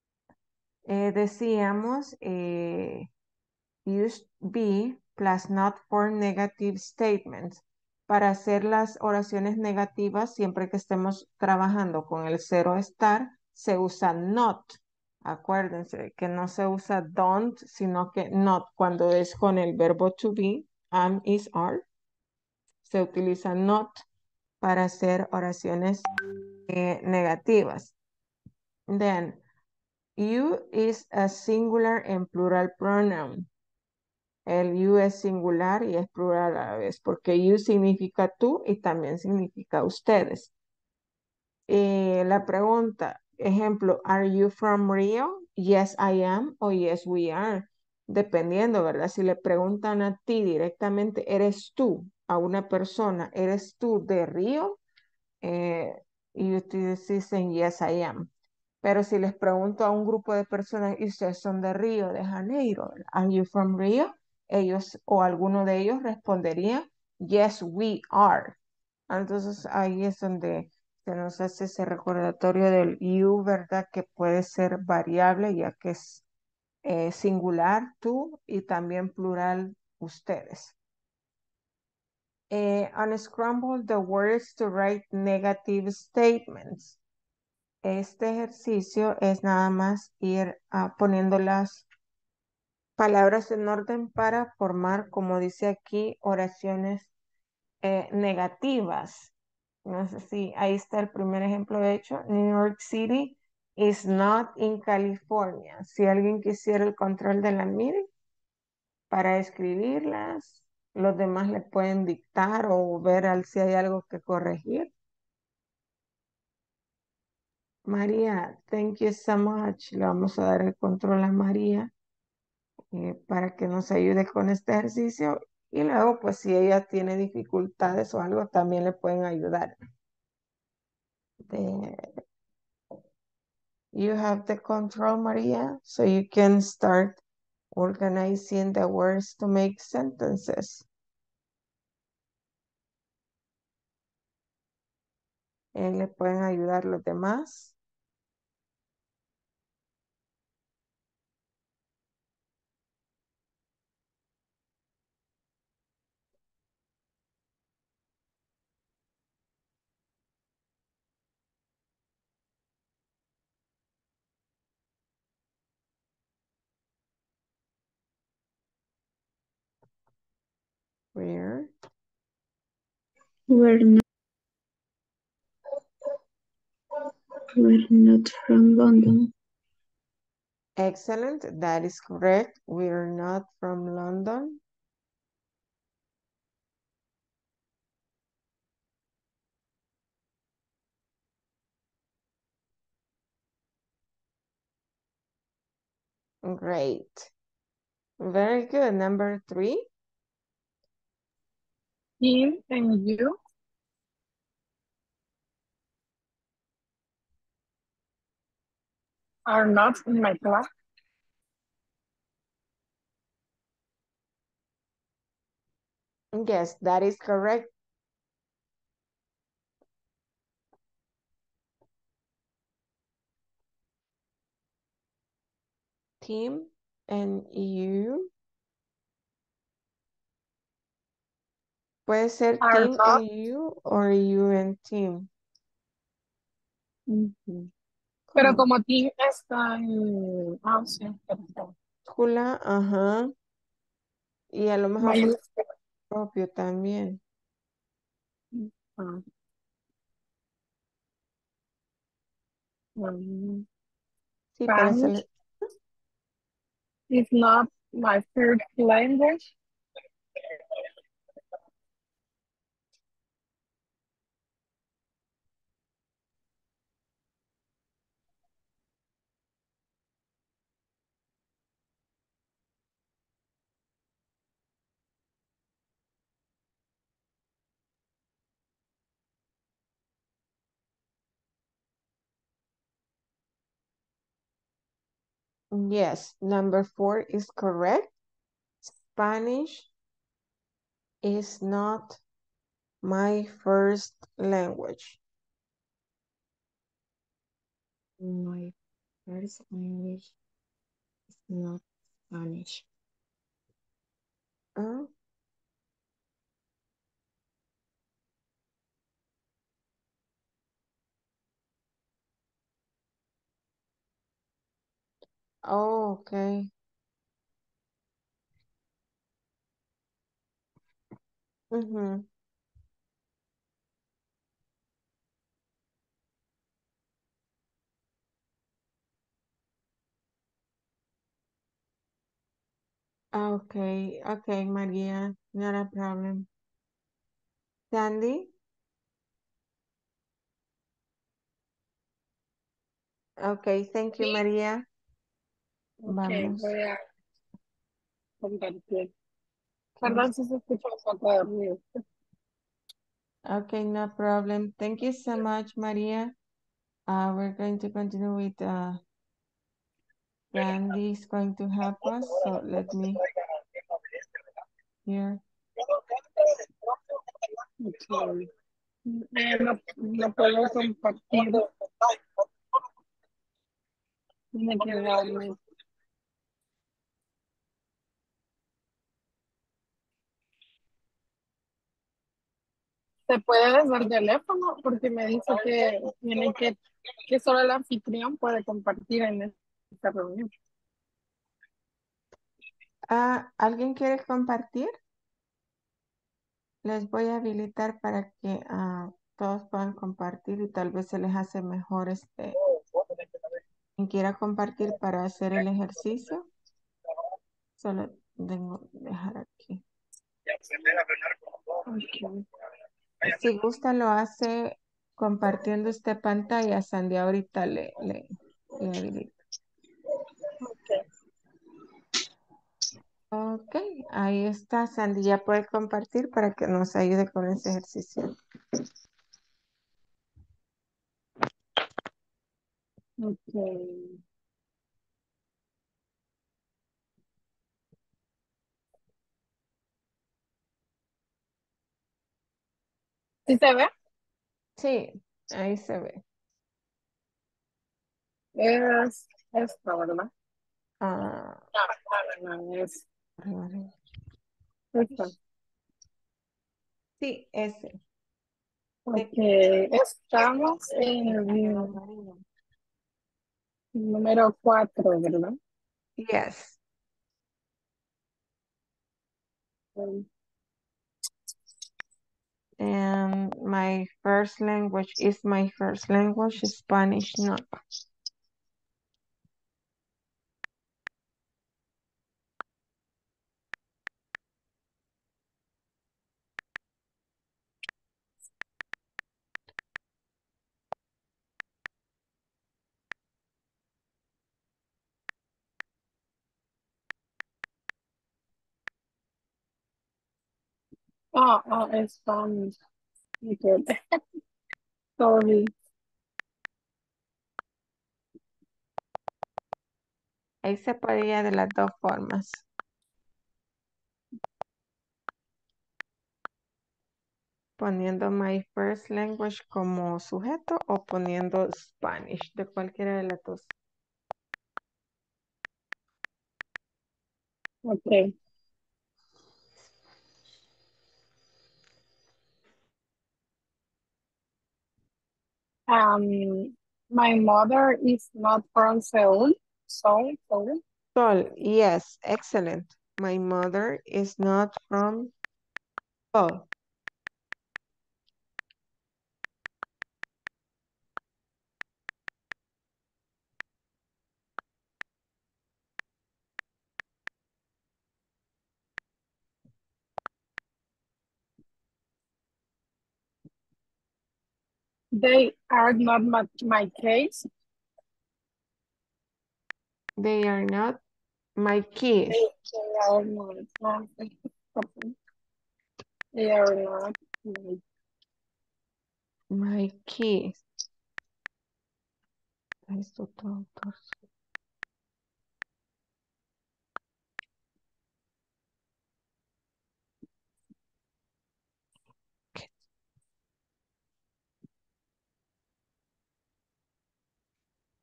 Decíamos use be plus not for negative statements. Para hacer las oraciones negativas, siempre que estemos trabajando con el cero estar, se usa not. Acuérdense que no se usa don't, sino que not. Cuando es con el verbo to be, am, is, are, se utiliza not para hacer oraciones negativas. Then, you is a singular and plural pronoun. El you es singular y es plural a la vez, porque you significa tú y también significa ustedes. La pregunta, ejemplo, ¿are you from Rio? Yes, I am o yes, we are. Dependiendo, ¿verdad? Si le preguntan a ti directamente, ¿eres tú? A una persona, ¿eres tú de Río? Y ustedes dicen, yes, I am. Pero si les pregunto a un grupo de personas, ¿y ustedes son de Río de Janeiro? ¿Are you from Rio? Ellos o alguno de ellos respondería, yes, we are. Entonces ahí es donde se nos hace ese recordatorio del you, ¿verdad? Que puede ser variable ya que es singular tú y también plural ustedes. Unscramble the words to write negative statements. Este ejercicio es nada más ir poniendo las palabras en orden para formar, como dice aquí, oraciones negativas. No sé si ahí está el primer ejemplo de hecho. New York City is not in California. Si alguien quisiera el control de la MIR para escribirlas, los demás le pueden dictar o ver si hay algo que corregir. María, thank you so much. Le vamos a dar el control a María para que nos ayude con este ejercicio. Y luego, pues si ella tiene dificultades o algo, también le pueden ayudar. You have the control, María, so you can start organizing the words to make sentences. Le pueden ayudar los demás. Where? We're not from London. Excellent, that is correct. We're not from London. Great. Very good. Number 3. Him and you are not in my class. Yes, that is correct. Tim and you. Puede ser Are Tim not. and you or you and Tim. Pero como Tim está en... Ah, sí, perdón. Ajá. Y a lo mejor Mayúscula. propio también. Ah. Sí, pero se Spanish le... is not my first language. Yes, number 4 is correct. Spanish is not my first language. My first language is not Spanish. Oh, oh, okay. Mm-hmm. Okay, okay, Maria, not a problem. Sandy? Okay, thank you, María. Ok, Vamos. voy a compartir. Perdón si se escucha un poco de ruido. Okay, no problem. Thank you so much, Maria. We're going to continue with Sandy is going to help us. So let me here. Ok. No puedo compartir. Tiene que darme. ¿Se puede desde el teléfono? Porque me dice que tiene que solo el anfitrión puede compartir en esta reunión. ¿Alguien quiere compartir? Les voy a habilitar para que todos puedan compartir y tal vez se les hace mejor quien quiera compartir para hacer el ejercicio. Solo tengo que dejar aquí. Ok. Si gusta lo hace compartiendo esta pantalla, Sandy ahorita le habilito. Ok, ahí está, Sandy, ya puede compartir para que nos ayude con ese ejercicio. Ok. ¿Sí se ve? Sí, ahí se ve. Es esta, ¿verdad? Ah, No, es arriba, arriba. esta. Sí, ese. Ok, estamos en Arriba, el arriba. número 4, ¿verdad? Yes. And my first language is my first language, Spanish not. Es Spanish. Ok. Sorry. Ahí se podría de las dos formas. Poniendo my first language como sujeto o poniendo Spanish, de cualquiera de las dos. Ok. My mother is not from Seoul. Seoul. Sol, yes, excellent. My mother is not from Seoul. They are not my case. They are not my kids. They are not. They are not My kids. Esto todo torso.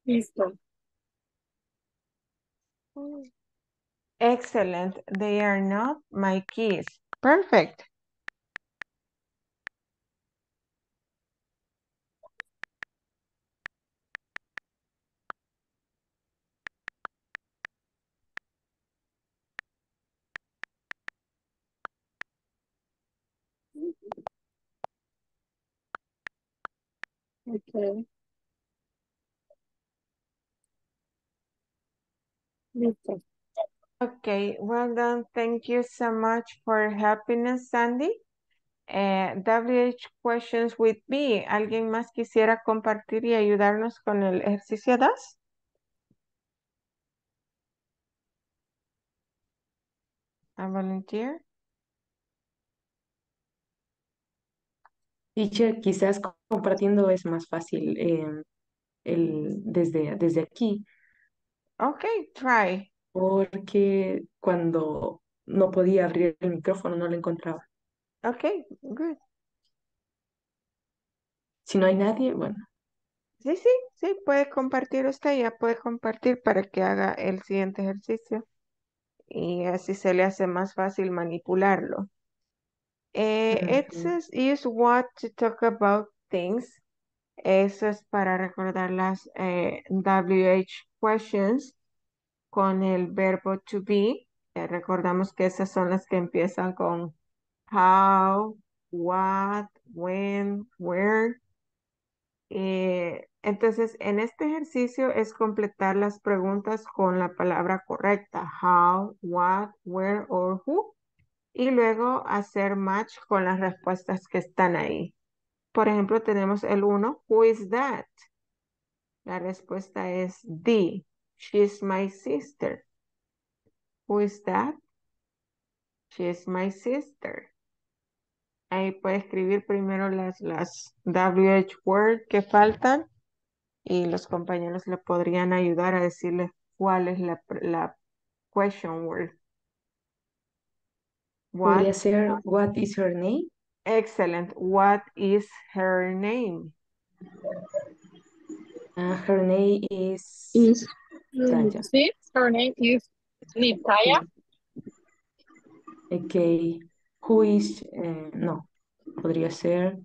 Listo. Excellent. They are not my keys. Perfect. Ok. Listo. Okay, well done. Thank you so much for helping us, Sandy. WH questions with me. ¿Alguien más quisiera compartir y ayudarnos con el ejercicio 2? A volunteer. Teacher, quizás compartiendo es más fácil desde aquí, Okay, try. porque cuando no podía abrir el micrófono no lo encontraba. Okay, good. Si no hay nadie, bueno, Sí, puede compartir usted, ya puede compartir para que haga el siguiente ejercicio y así se le hace más fácil manipularlo. It says use what to talk about things. Eso es para recordar las WH questions con el verbo to be. Recordamos que esas son las que empiezan con how, what, when, where. Entonces, en este ejercicio es completar las preguntas con la palabra correcta, how, what, where or who, y luego hacer match con las respuestas que están ahí. Por ejemplo, tenemos el 1, who is that? La respuesta es D, she's my sister. Who is that? She's my sister. Ahí puede escribir primero las WH word que faltan y los compañeros le podrían ayudar a decirle cuál es la question word. podría ser what is her name? Excellent. What is her name? Her name is Taya. Sí, her name is Nitaya. Ok. Who is, no, podría ser,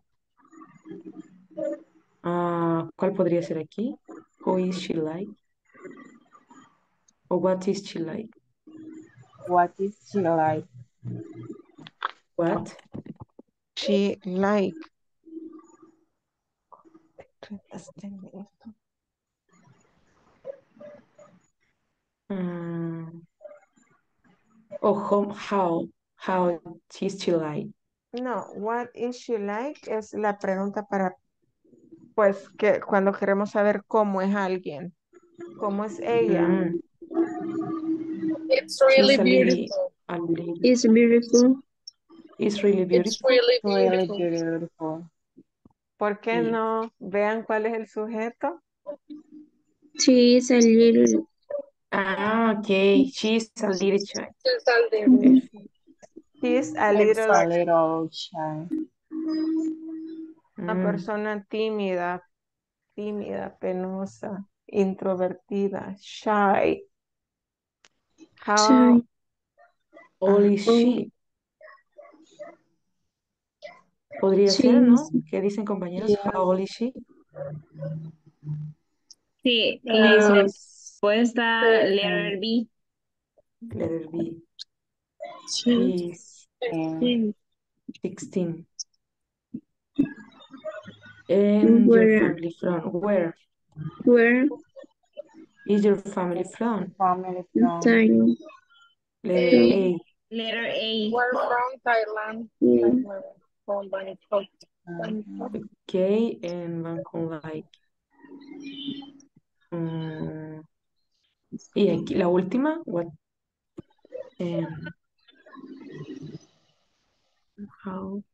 ¿cuál podría ser aquí? Who is she like? O what is she like? What is she like? What? She like. O how is she like? No, what is she like es la pregunta para, pues, que cuando queremos saber cómo es alguien, cómo es ella. It's really beautiful. It's beautiful. It's really It's beautiful. really beautiful. Beautiful. ¿Por qué Sí. no vean cuál es el sujeto? She is a little. Ok. She's a little shy. It's a little. She's a little shy. una persona tímida, penosa, introvertida, shy. How Old is she? Podría ser, ¿no? ¿Qué dicen compañeros? How old is she? Sí, la respuesta letter B. Letter B. She's 16. And your family from where? Where? Is your family from? Time. Letter A. Letter A. We're from Thailand. Yeah. From Bangkok. Okay, and Bangkok like. Y aquí la última, what? How,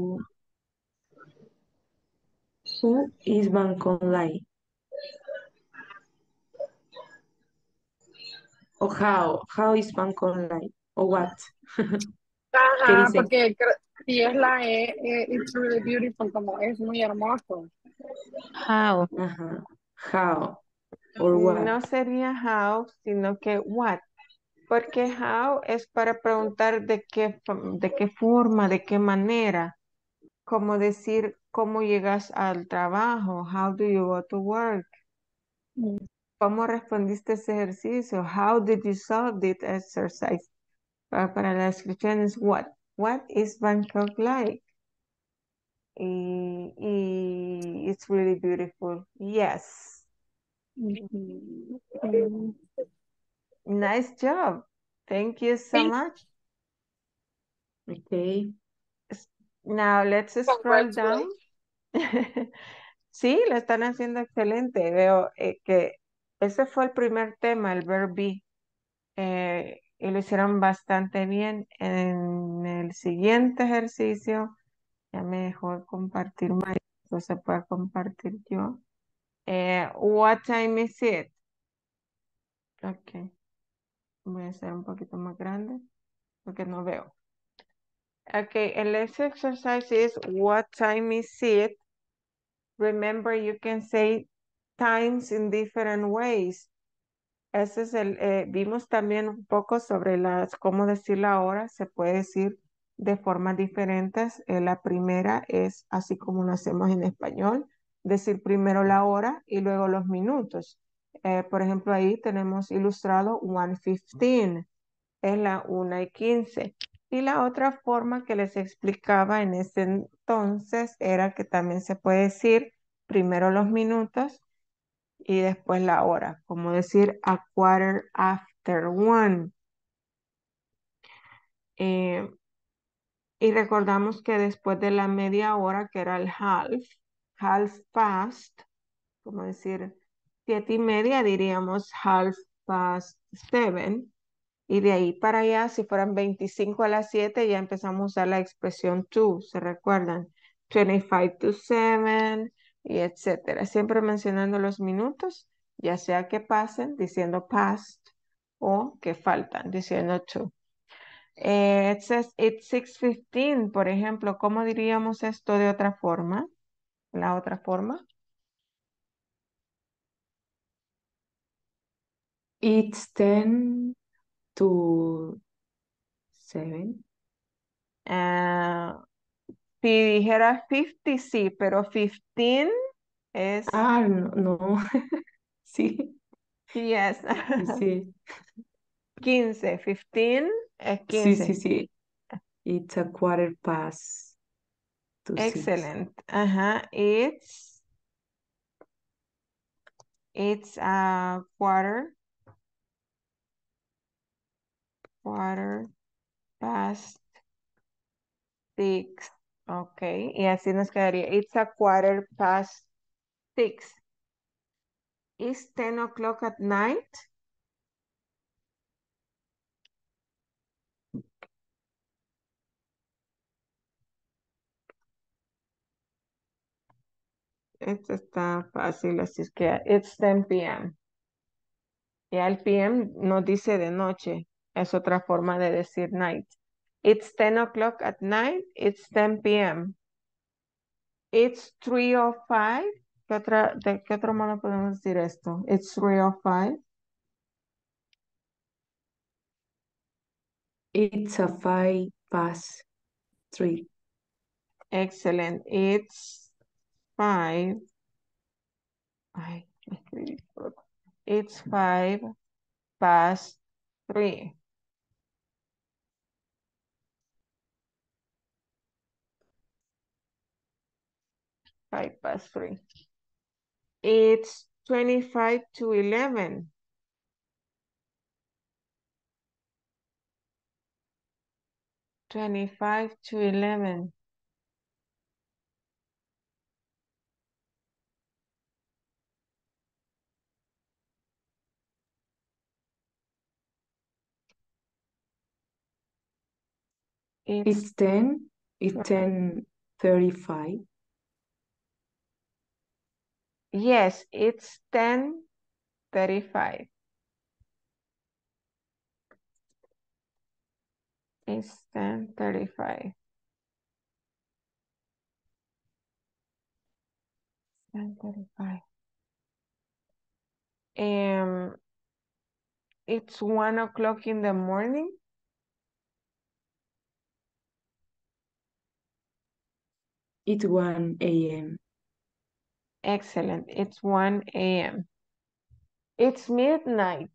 who is Bangkok like? O how is Bangkok like? O what? ¿Qué Ajá, dicen? porque si es la E, it's really beautiful, como es muy hermoso. How? Ajá. How. or what? No sería how, sino que what. Porque how es para preguntar de qué forma, de qué manera. Como decir, ¿cómo llegas al trabajo? How do you go to work? Mm. ¿Cómo respondiste ese ejercicio? How did you solve this exercise? Para la descripción es what. What is Bangkok like? Y it's really beautiful. Yes. Mhm. Mm. Nice job. Thank you so much. Okay. Now let's scroll down. Sí, lo están haciendo excelente. Veo que ese fue el primer tema, el verb be. Y lo hicieron bastante bien. En el siguiente ejercicio, ya me dejó compartir María, entonces puedo compartir yo. What time is it? Ok, voy a hacer un poquito más grande porque no veo. Ok, el next exercise is what time is it? Remember, you can say times in different ways. Ese es vimos también un poco sobre cómo decir la hora, se puede decir de formas diferentes. La primera es así como lo hacemos en español, decir primero la hora y luego los minutos. Por ejemplo, ahí tenemos ilustrado 1:15, es la 1:15. Y la otra forma que les explicaba en ese entonces era que también se puede decir primero los minutos y después la hora, como decir a 1:15. Eh, y recordamos que después de la media hora, que era el half past, como decir 7:30, diríamos 7:30. Y de ahí para allá, si fueran 25 a las 7, ya empezamos a usar la expresión to, ¿se recuerdan? 25 to 7 y etcétera. Siempre mencionando los minutos, ya sea que pasen diciendo past o que faltan diciendo to. It says it's 6:15, por ejemplo. ¿Cómo diríamos esto de otra forma? La otra forma. It's 10 to 7. Ah, si dijera 50, sí, pero 15 es Ah, no, no. Sí, yes. sí, 15, 15 es sí, sí, 15. sí. It's a quarter past to 6. Excelente. Ajá. It's a quarter past 6. Ok. Y así nos quedaría. It's a quarter past 6. It's 10 o'clock at night. Esto está fácil, así es que it's 10 p.m. Ya el p.m. no dice de noche. Es otra forma de decir night. It's 10 o'clock at night. It's 10 p.m. It's 3:05. ¿De qué otro modo podemos decir esto? It's 3:05. It's a 5 past 3. Excellent. It's 5. Ay, escribí todo. It's 5:03. 5:03. It's 25 to 11. 25 to 11. It's 10. It's 10:35. Yes, it's 10:35. It's 10:35. 10:35. Um, it's 1 o'clock in the morning. It's 1 a.m. Excellent. It's 1 a.m. It's midnight.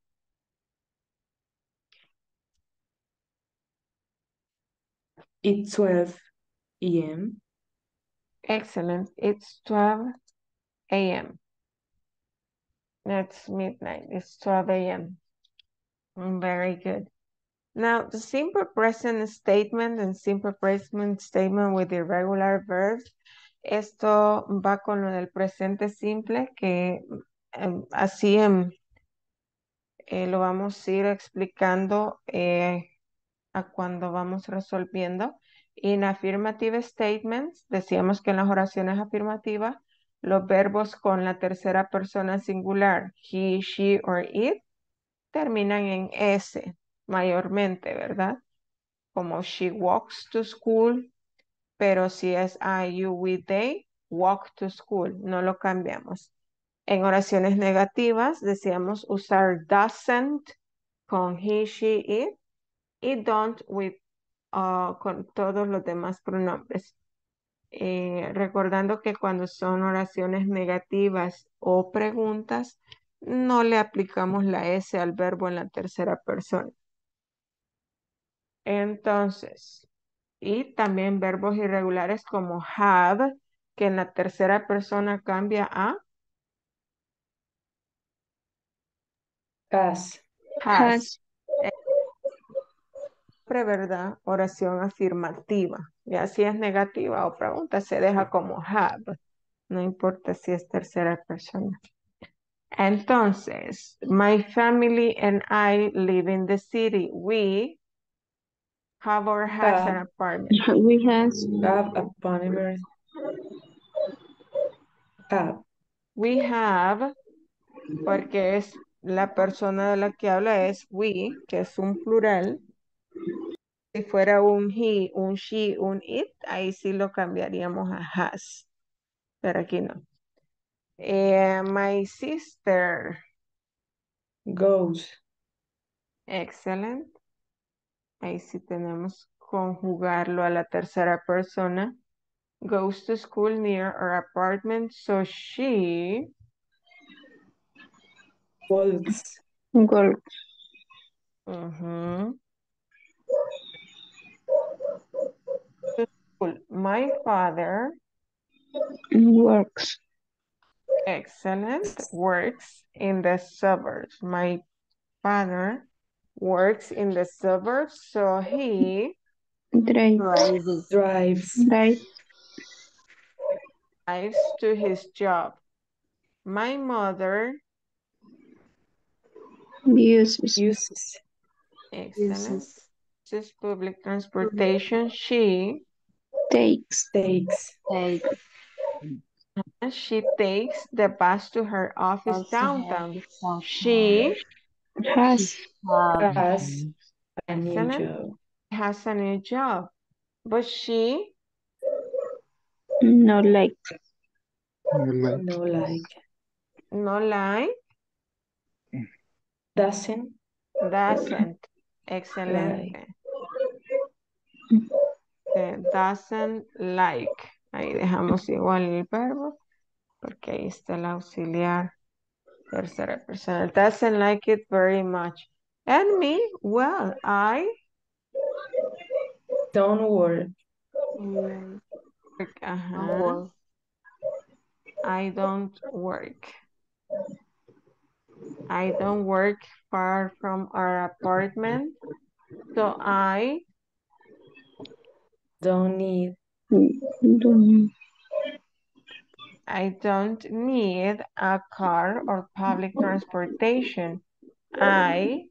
It's 12 a.m. Excellent. It's 12 a.m. That's midnight. It's 12 a.m. Very good. Now, the simple present statement and simple present statement with irregular verbs. Esto va con lo del presente simple que así lo vamos a ir explicando a cuando vamos resolviendo. In affirmative statements, decíamos que en las oraciones afirmativas, los verbos con la tercera persona singular, he, she or it, terminan en S, mayormente, ¿verdad? Como she walks to school, pero si es I, you, we, they, walk to school, no lo cambiamos. En oraciones negativas, decíamos usar doesn't con he, she, it, y don't with con todos los demás pronombres. Recordando que cuando son oraciones negativas o preguntas, no le aplicamos la S al verbo en la tercera persona. Entonces, y también verbos irregulares como have, que en la tercera persona cambia a Has. has. Siempre, ¿verdad? Oración afirmativa. Ya si es negativa o pregunta, se deja como have. No importa si es tercera persona. Entonces, my family and I live in the city. We have or has an apartment. We Have apartment. Have. We have, porque es la persona de la que habla es we, que es un plural. Si fuera un he, un she, un it, ahí sí lo cambiaríamos a has. Pero aquí no. My sister. Goes. Excellent. Ahí sí tenemos conjugarlo a la tercera persona. Goes to school near our apartment, so she Walks. To school. My father works. Excellent. Works in the suburbs. My father works in the suburbs, so he Drives. drives to his job. My mother Uses. excellent. Uses public transportation. She Takes. She takes the bus to her office downtown. She Has. Has a new excellent. job. Has a new job. But she No like. No like. no like Doesn't. Excelente. Doesn't like. Ahí dejamos igual el verbo porque ahí está el auxiliar tercera persona. Doesn't like it very much. And me, well, I Don't work. Ajá. I don't work. I don't work far from our apartment, so I Don't need. don't need a car or public transportation. I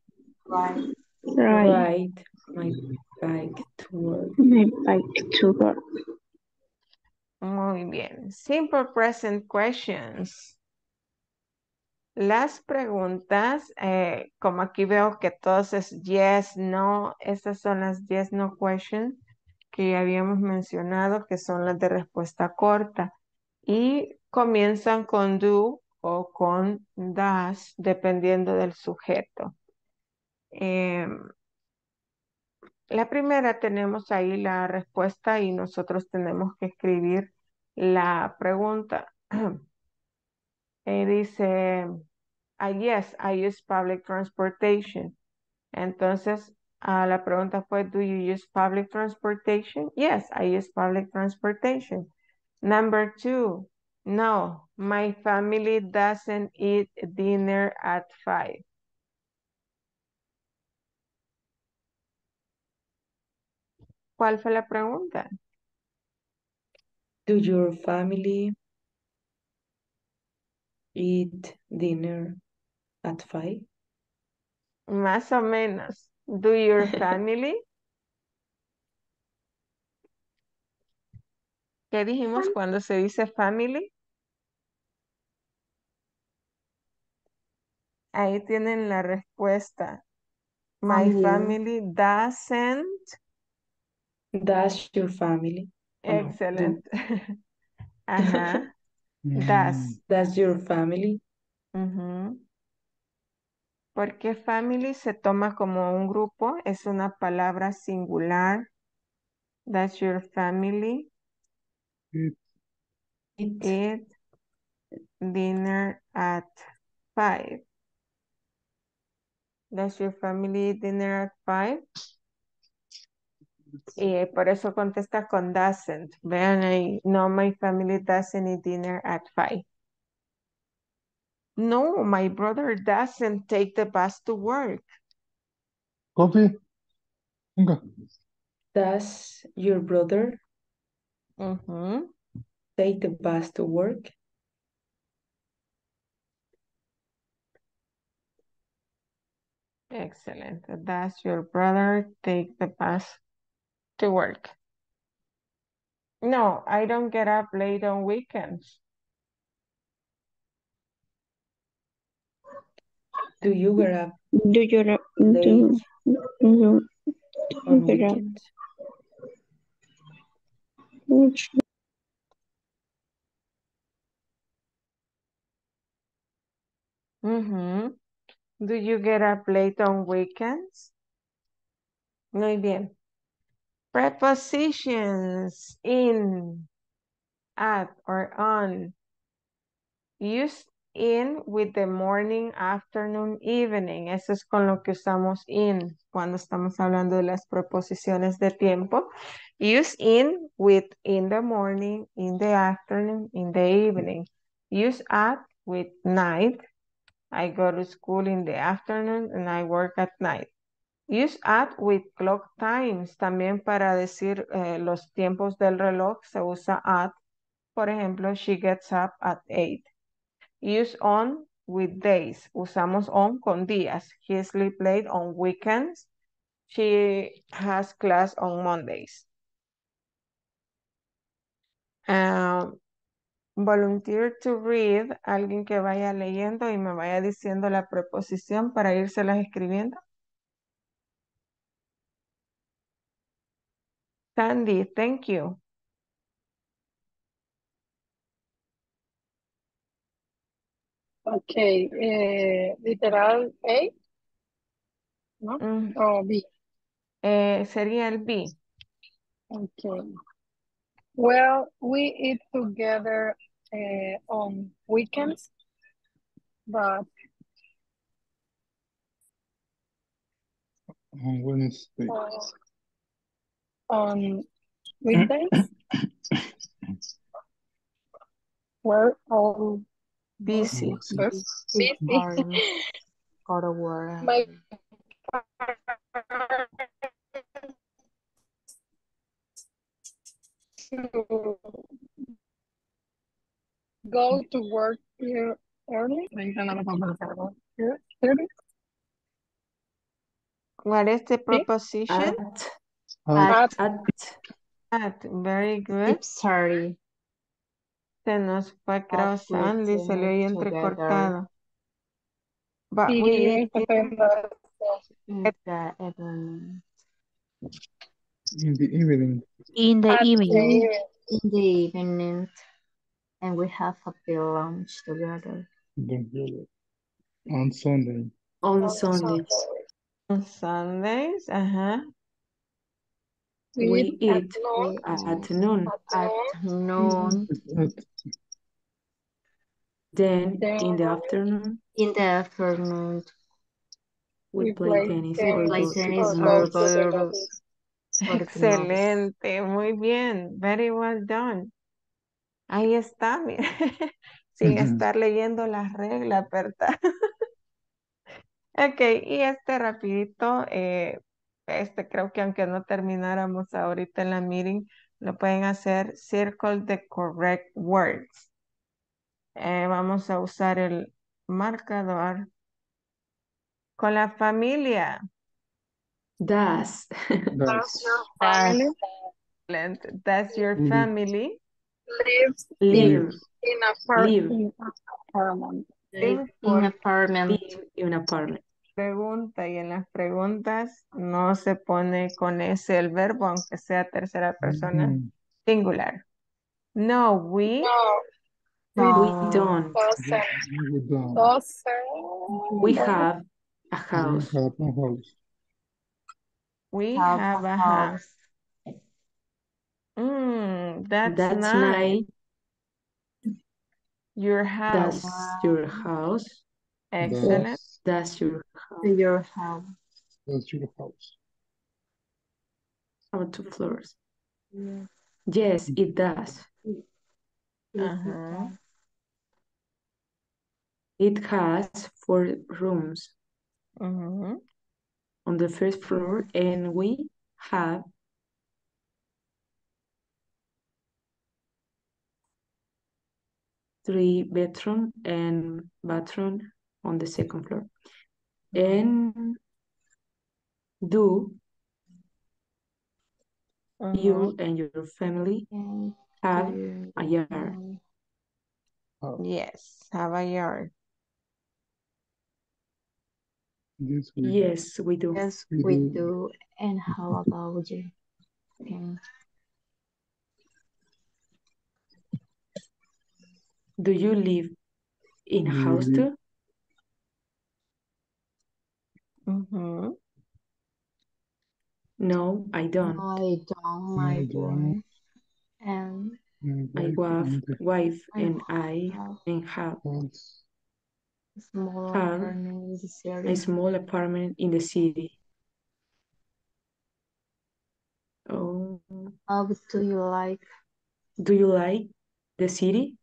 Ride my bike to work. Muy bien. Simple present questions. Las preguntas, como aquí veo que todos es yes, no, estas son las yes, no questions que ya habíamos mencionado, que son las de respuesta corta. Y comienzan con do o con das, dependiendo del sujeto. La primera tenemos ahí la respuesta y nosotros tenemos que escribir la pregunta. Dice, yes, I use public transportation. Entonces, la pregunta fue, do you use public transportation? Yes, I use public transportation. Number 2, no, my family doesn't eat dinner at 5. ¿Cuál fue la pregunta? Do your family eat dinner at 5? Más o menos. Do your family? ¿Qué dijimos cuando se dice family? Ahí tienen la respuesta. My family doesn't. Does your family? Oh, no, Excellent. Ajá. Does. Does your family? Ujú. Porque family se toma como un grupo, es una palabra singular. Does your family eat dinner at 5? Does your family eat dinner at 5? Y por eso contesta con doesn't. Vean ahí, no, my family doesn't eat dinner at 5. No, my brother doesn't take the bus to work. Coffee. Venga. Does your brother Ujú. take the bus to work? Excellent. Does your brother take the bus to work? No, I don't get up late on weekends. Do you get up Do you late do you on get up? weekends? Ujú. Do you get up late on weekends? Muy bien. Prepositions in, at, or on. Use in with the morning, afternoon, evening. Eso es con lo que usamos in cuando estamos hablando de las preposiciones de tiempo. Use in with in the morning, in the afternoon, in the evening. Use at with night. I go to school in the afternoon and I work at night. Use at with clock times. También para decir los tiempos del reloj se usa at. Por ejemplo, she gets up at 8. Use on with days. Usamos on con días. He sleep late on weekends. She has class on Mondays. Volunteer to read. Alguien que vaya leyendo y me vaya diciendo la preposición para írselas escribiendo. Sandy, thank you. Okay, literal A, ¿no? O B. Sería el B. Okay. Well, we eat together on weekends, but On Wednesday. on weekdays, we're all busy. busy. Go to work. My go to work here early. Early. What is the preposition? At. Very good. Sorry. Se nos fue, creo, At Sandy, se le oye entrecortado. But Sí, we eat in the evening. In the evening. In the evening. In the evening. And we have a big lunch together. Don't hear that. On Sunday. On Sunday. On Sundays, ajá. We We eat at at noon. At noon. Then then in the afternoon, In the afternoon, we we play play tennis we or play go tennis to tennis or the go or to movies. the go movies. for the movies. Excelente, muy bien. Very well done. Ahí está, mira. Sin estar leyendo las reglas, ¿verdad? Ok, y este rapidito, este creo que aunque no termináramos ahorita en la meeting, lo pueden hacer circle the correct words. Vamos a usar el marcador con la familia. Does. Does your That family Excelente. Does your family lives Live. in Live. an apartment? live live in por apartment. Live in an apartment. pregunta y en las preguntas no se pone con ese el verbo, aunque sea tercera persona singular. No, we We No, don't. We have a house. we have have a a house. house. That's That's nice. nice. Your house. That's your house. Excellent. That's your house. Your house. That's your house. Have 2 floors. Yes, it does. Uh-huh. It has 4 rooms Uh-huh. on the first floor, and we have 3 bedroom and bathroom on the second floor. And do you and your family have a yard? Yes, have a yard. Yes, we do. Yes, we do. And how about you? Okay. Do you live in a house too? No, I don't. I don't. My wife and My wife and I have small have apartment in the city. a small apartment in the city. Oh, How do you like? do you like the city?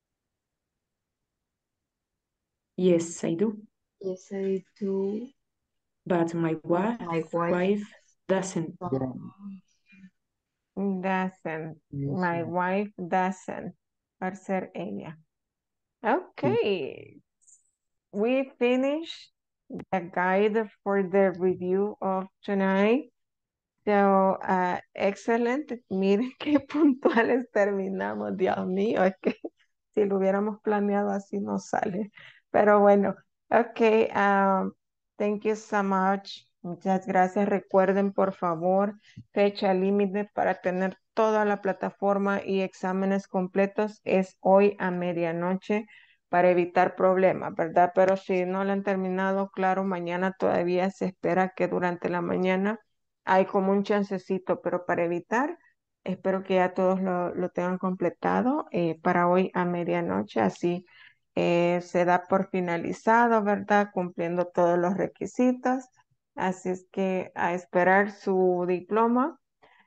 Yes, I do. Yes, I do. But my wife doesn't. Doesn't. My wife doesn't. Va a ser ella. Okay. We finished the guide for the review of tonight. So, excellent. Miren qué puntuales terminamos. Dios mío, es que si lo hubiéramos planeado así no sale. Pero bueno, ok. Thank you so much. Muchas gracias. Recuerden, por favor, fecha límite para tener toda la plataforma y exámenes completos es hoy a medianoche para evitar problemas, ¿verdad? Pero si no lo han terminado, claro, mañana todavía se espera que durante la mañana hay como un chancecito, pero para evitar, espero que ya todos lo tengan completado para hoy a medianoche, así se da por finalizado, ¿verdad? Cumpliendo todos los requisitos. Así es que a esperar su diploma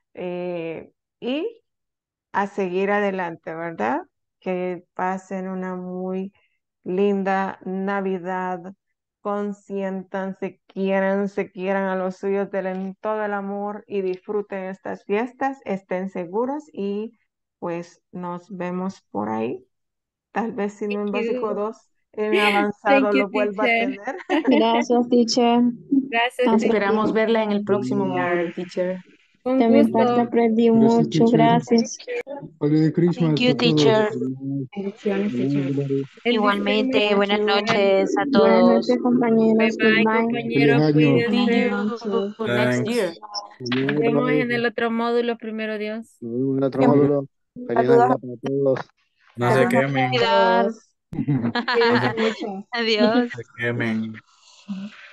y a seguir adelante, ¿verdad? Que pasen una muy linda Navidad, consiéntanse, se quieran a los suyos, denle todo el amor y disfruten estas fiestas, estén seguros y pues nos vemos por ahí. Tal vez si no en básico 2, en avanzado Thank you, lo vuelva a teacher. tener. Gracias, teacher. Gracias, Esperamos verla en el próximo módulo, teacher. con De mi parte gusto. aprendí Gracias, mucho, teacher. gracias. Feliz Christmas Thank you, a todos. teacher. Bendiciones, teacher. Bendiciones, Igualmente, buenas teacher. noches a Buenas todos. noches, compañeros. Bye bye, Goodbye. Feliz compañeros, año. See cuídense. you next year. Nos vemos en el otro módulo, primero Dios. Nos vemos en el otro módulo. Feliz Saludos Navidad para todos. No se quemen. a todos. Adiós. Se quemen.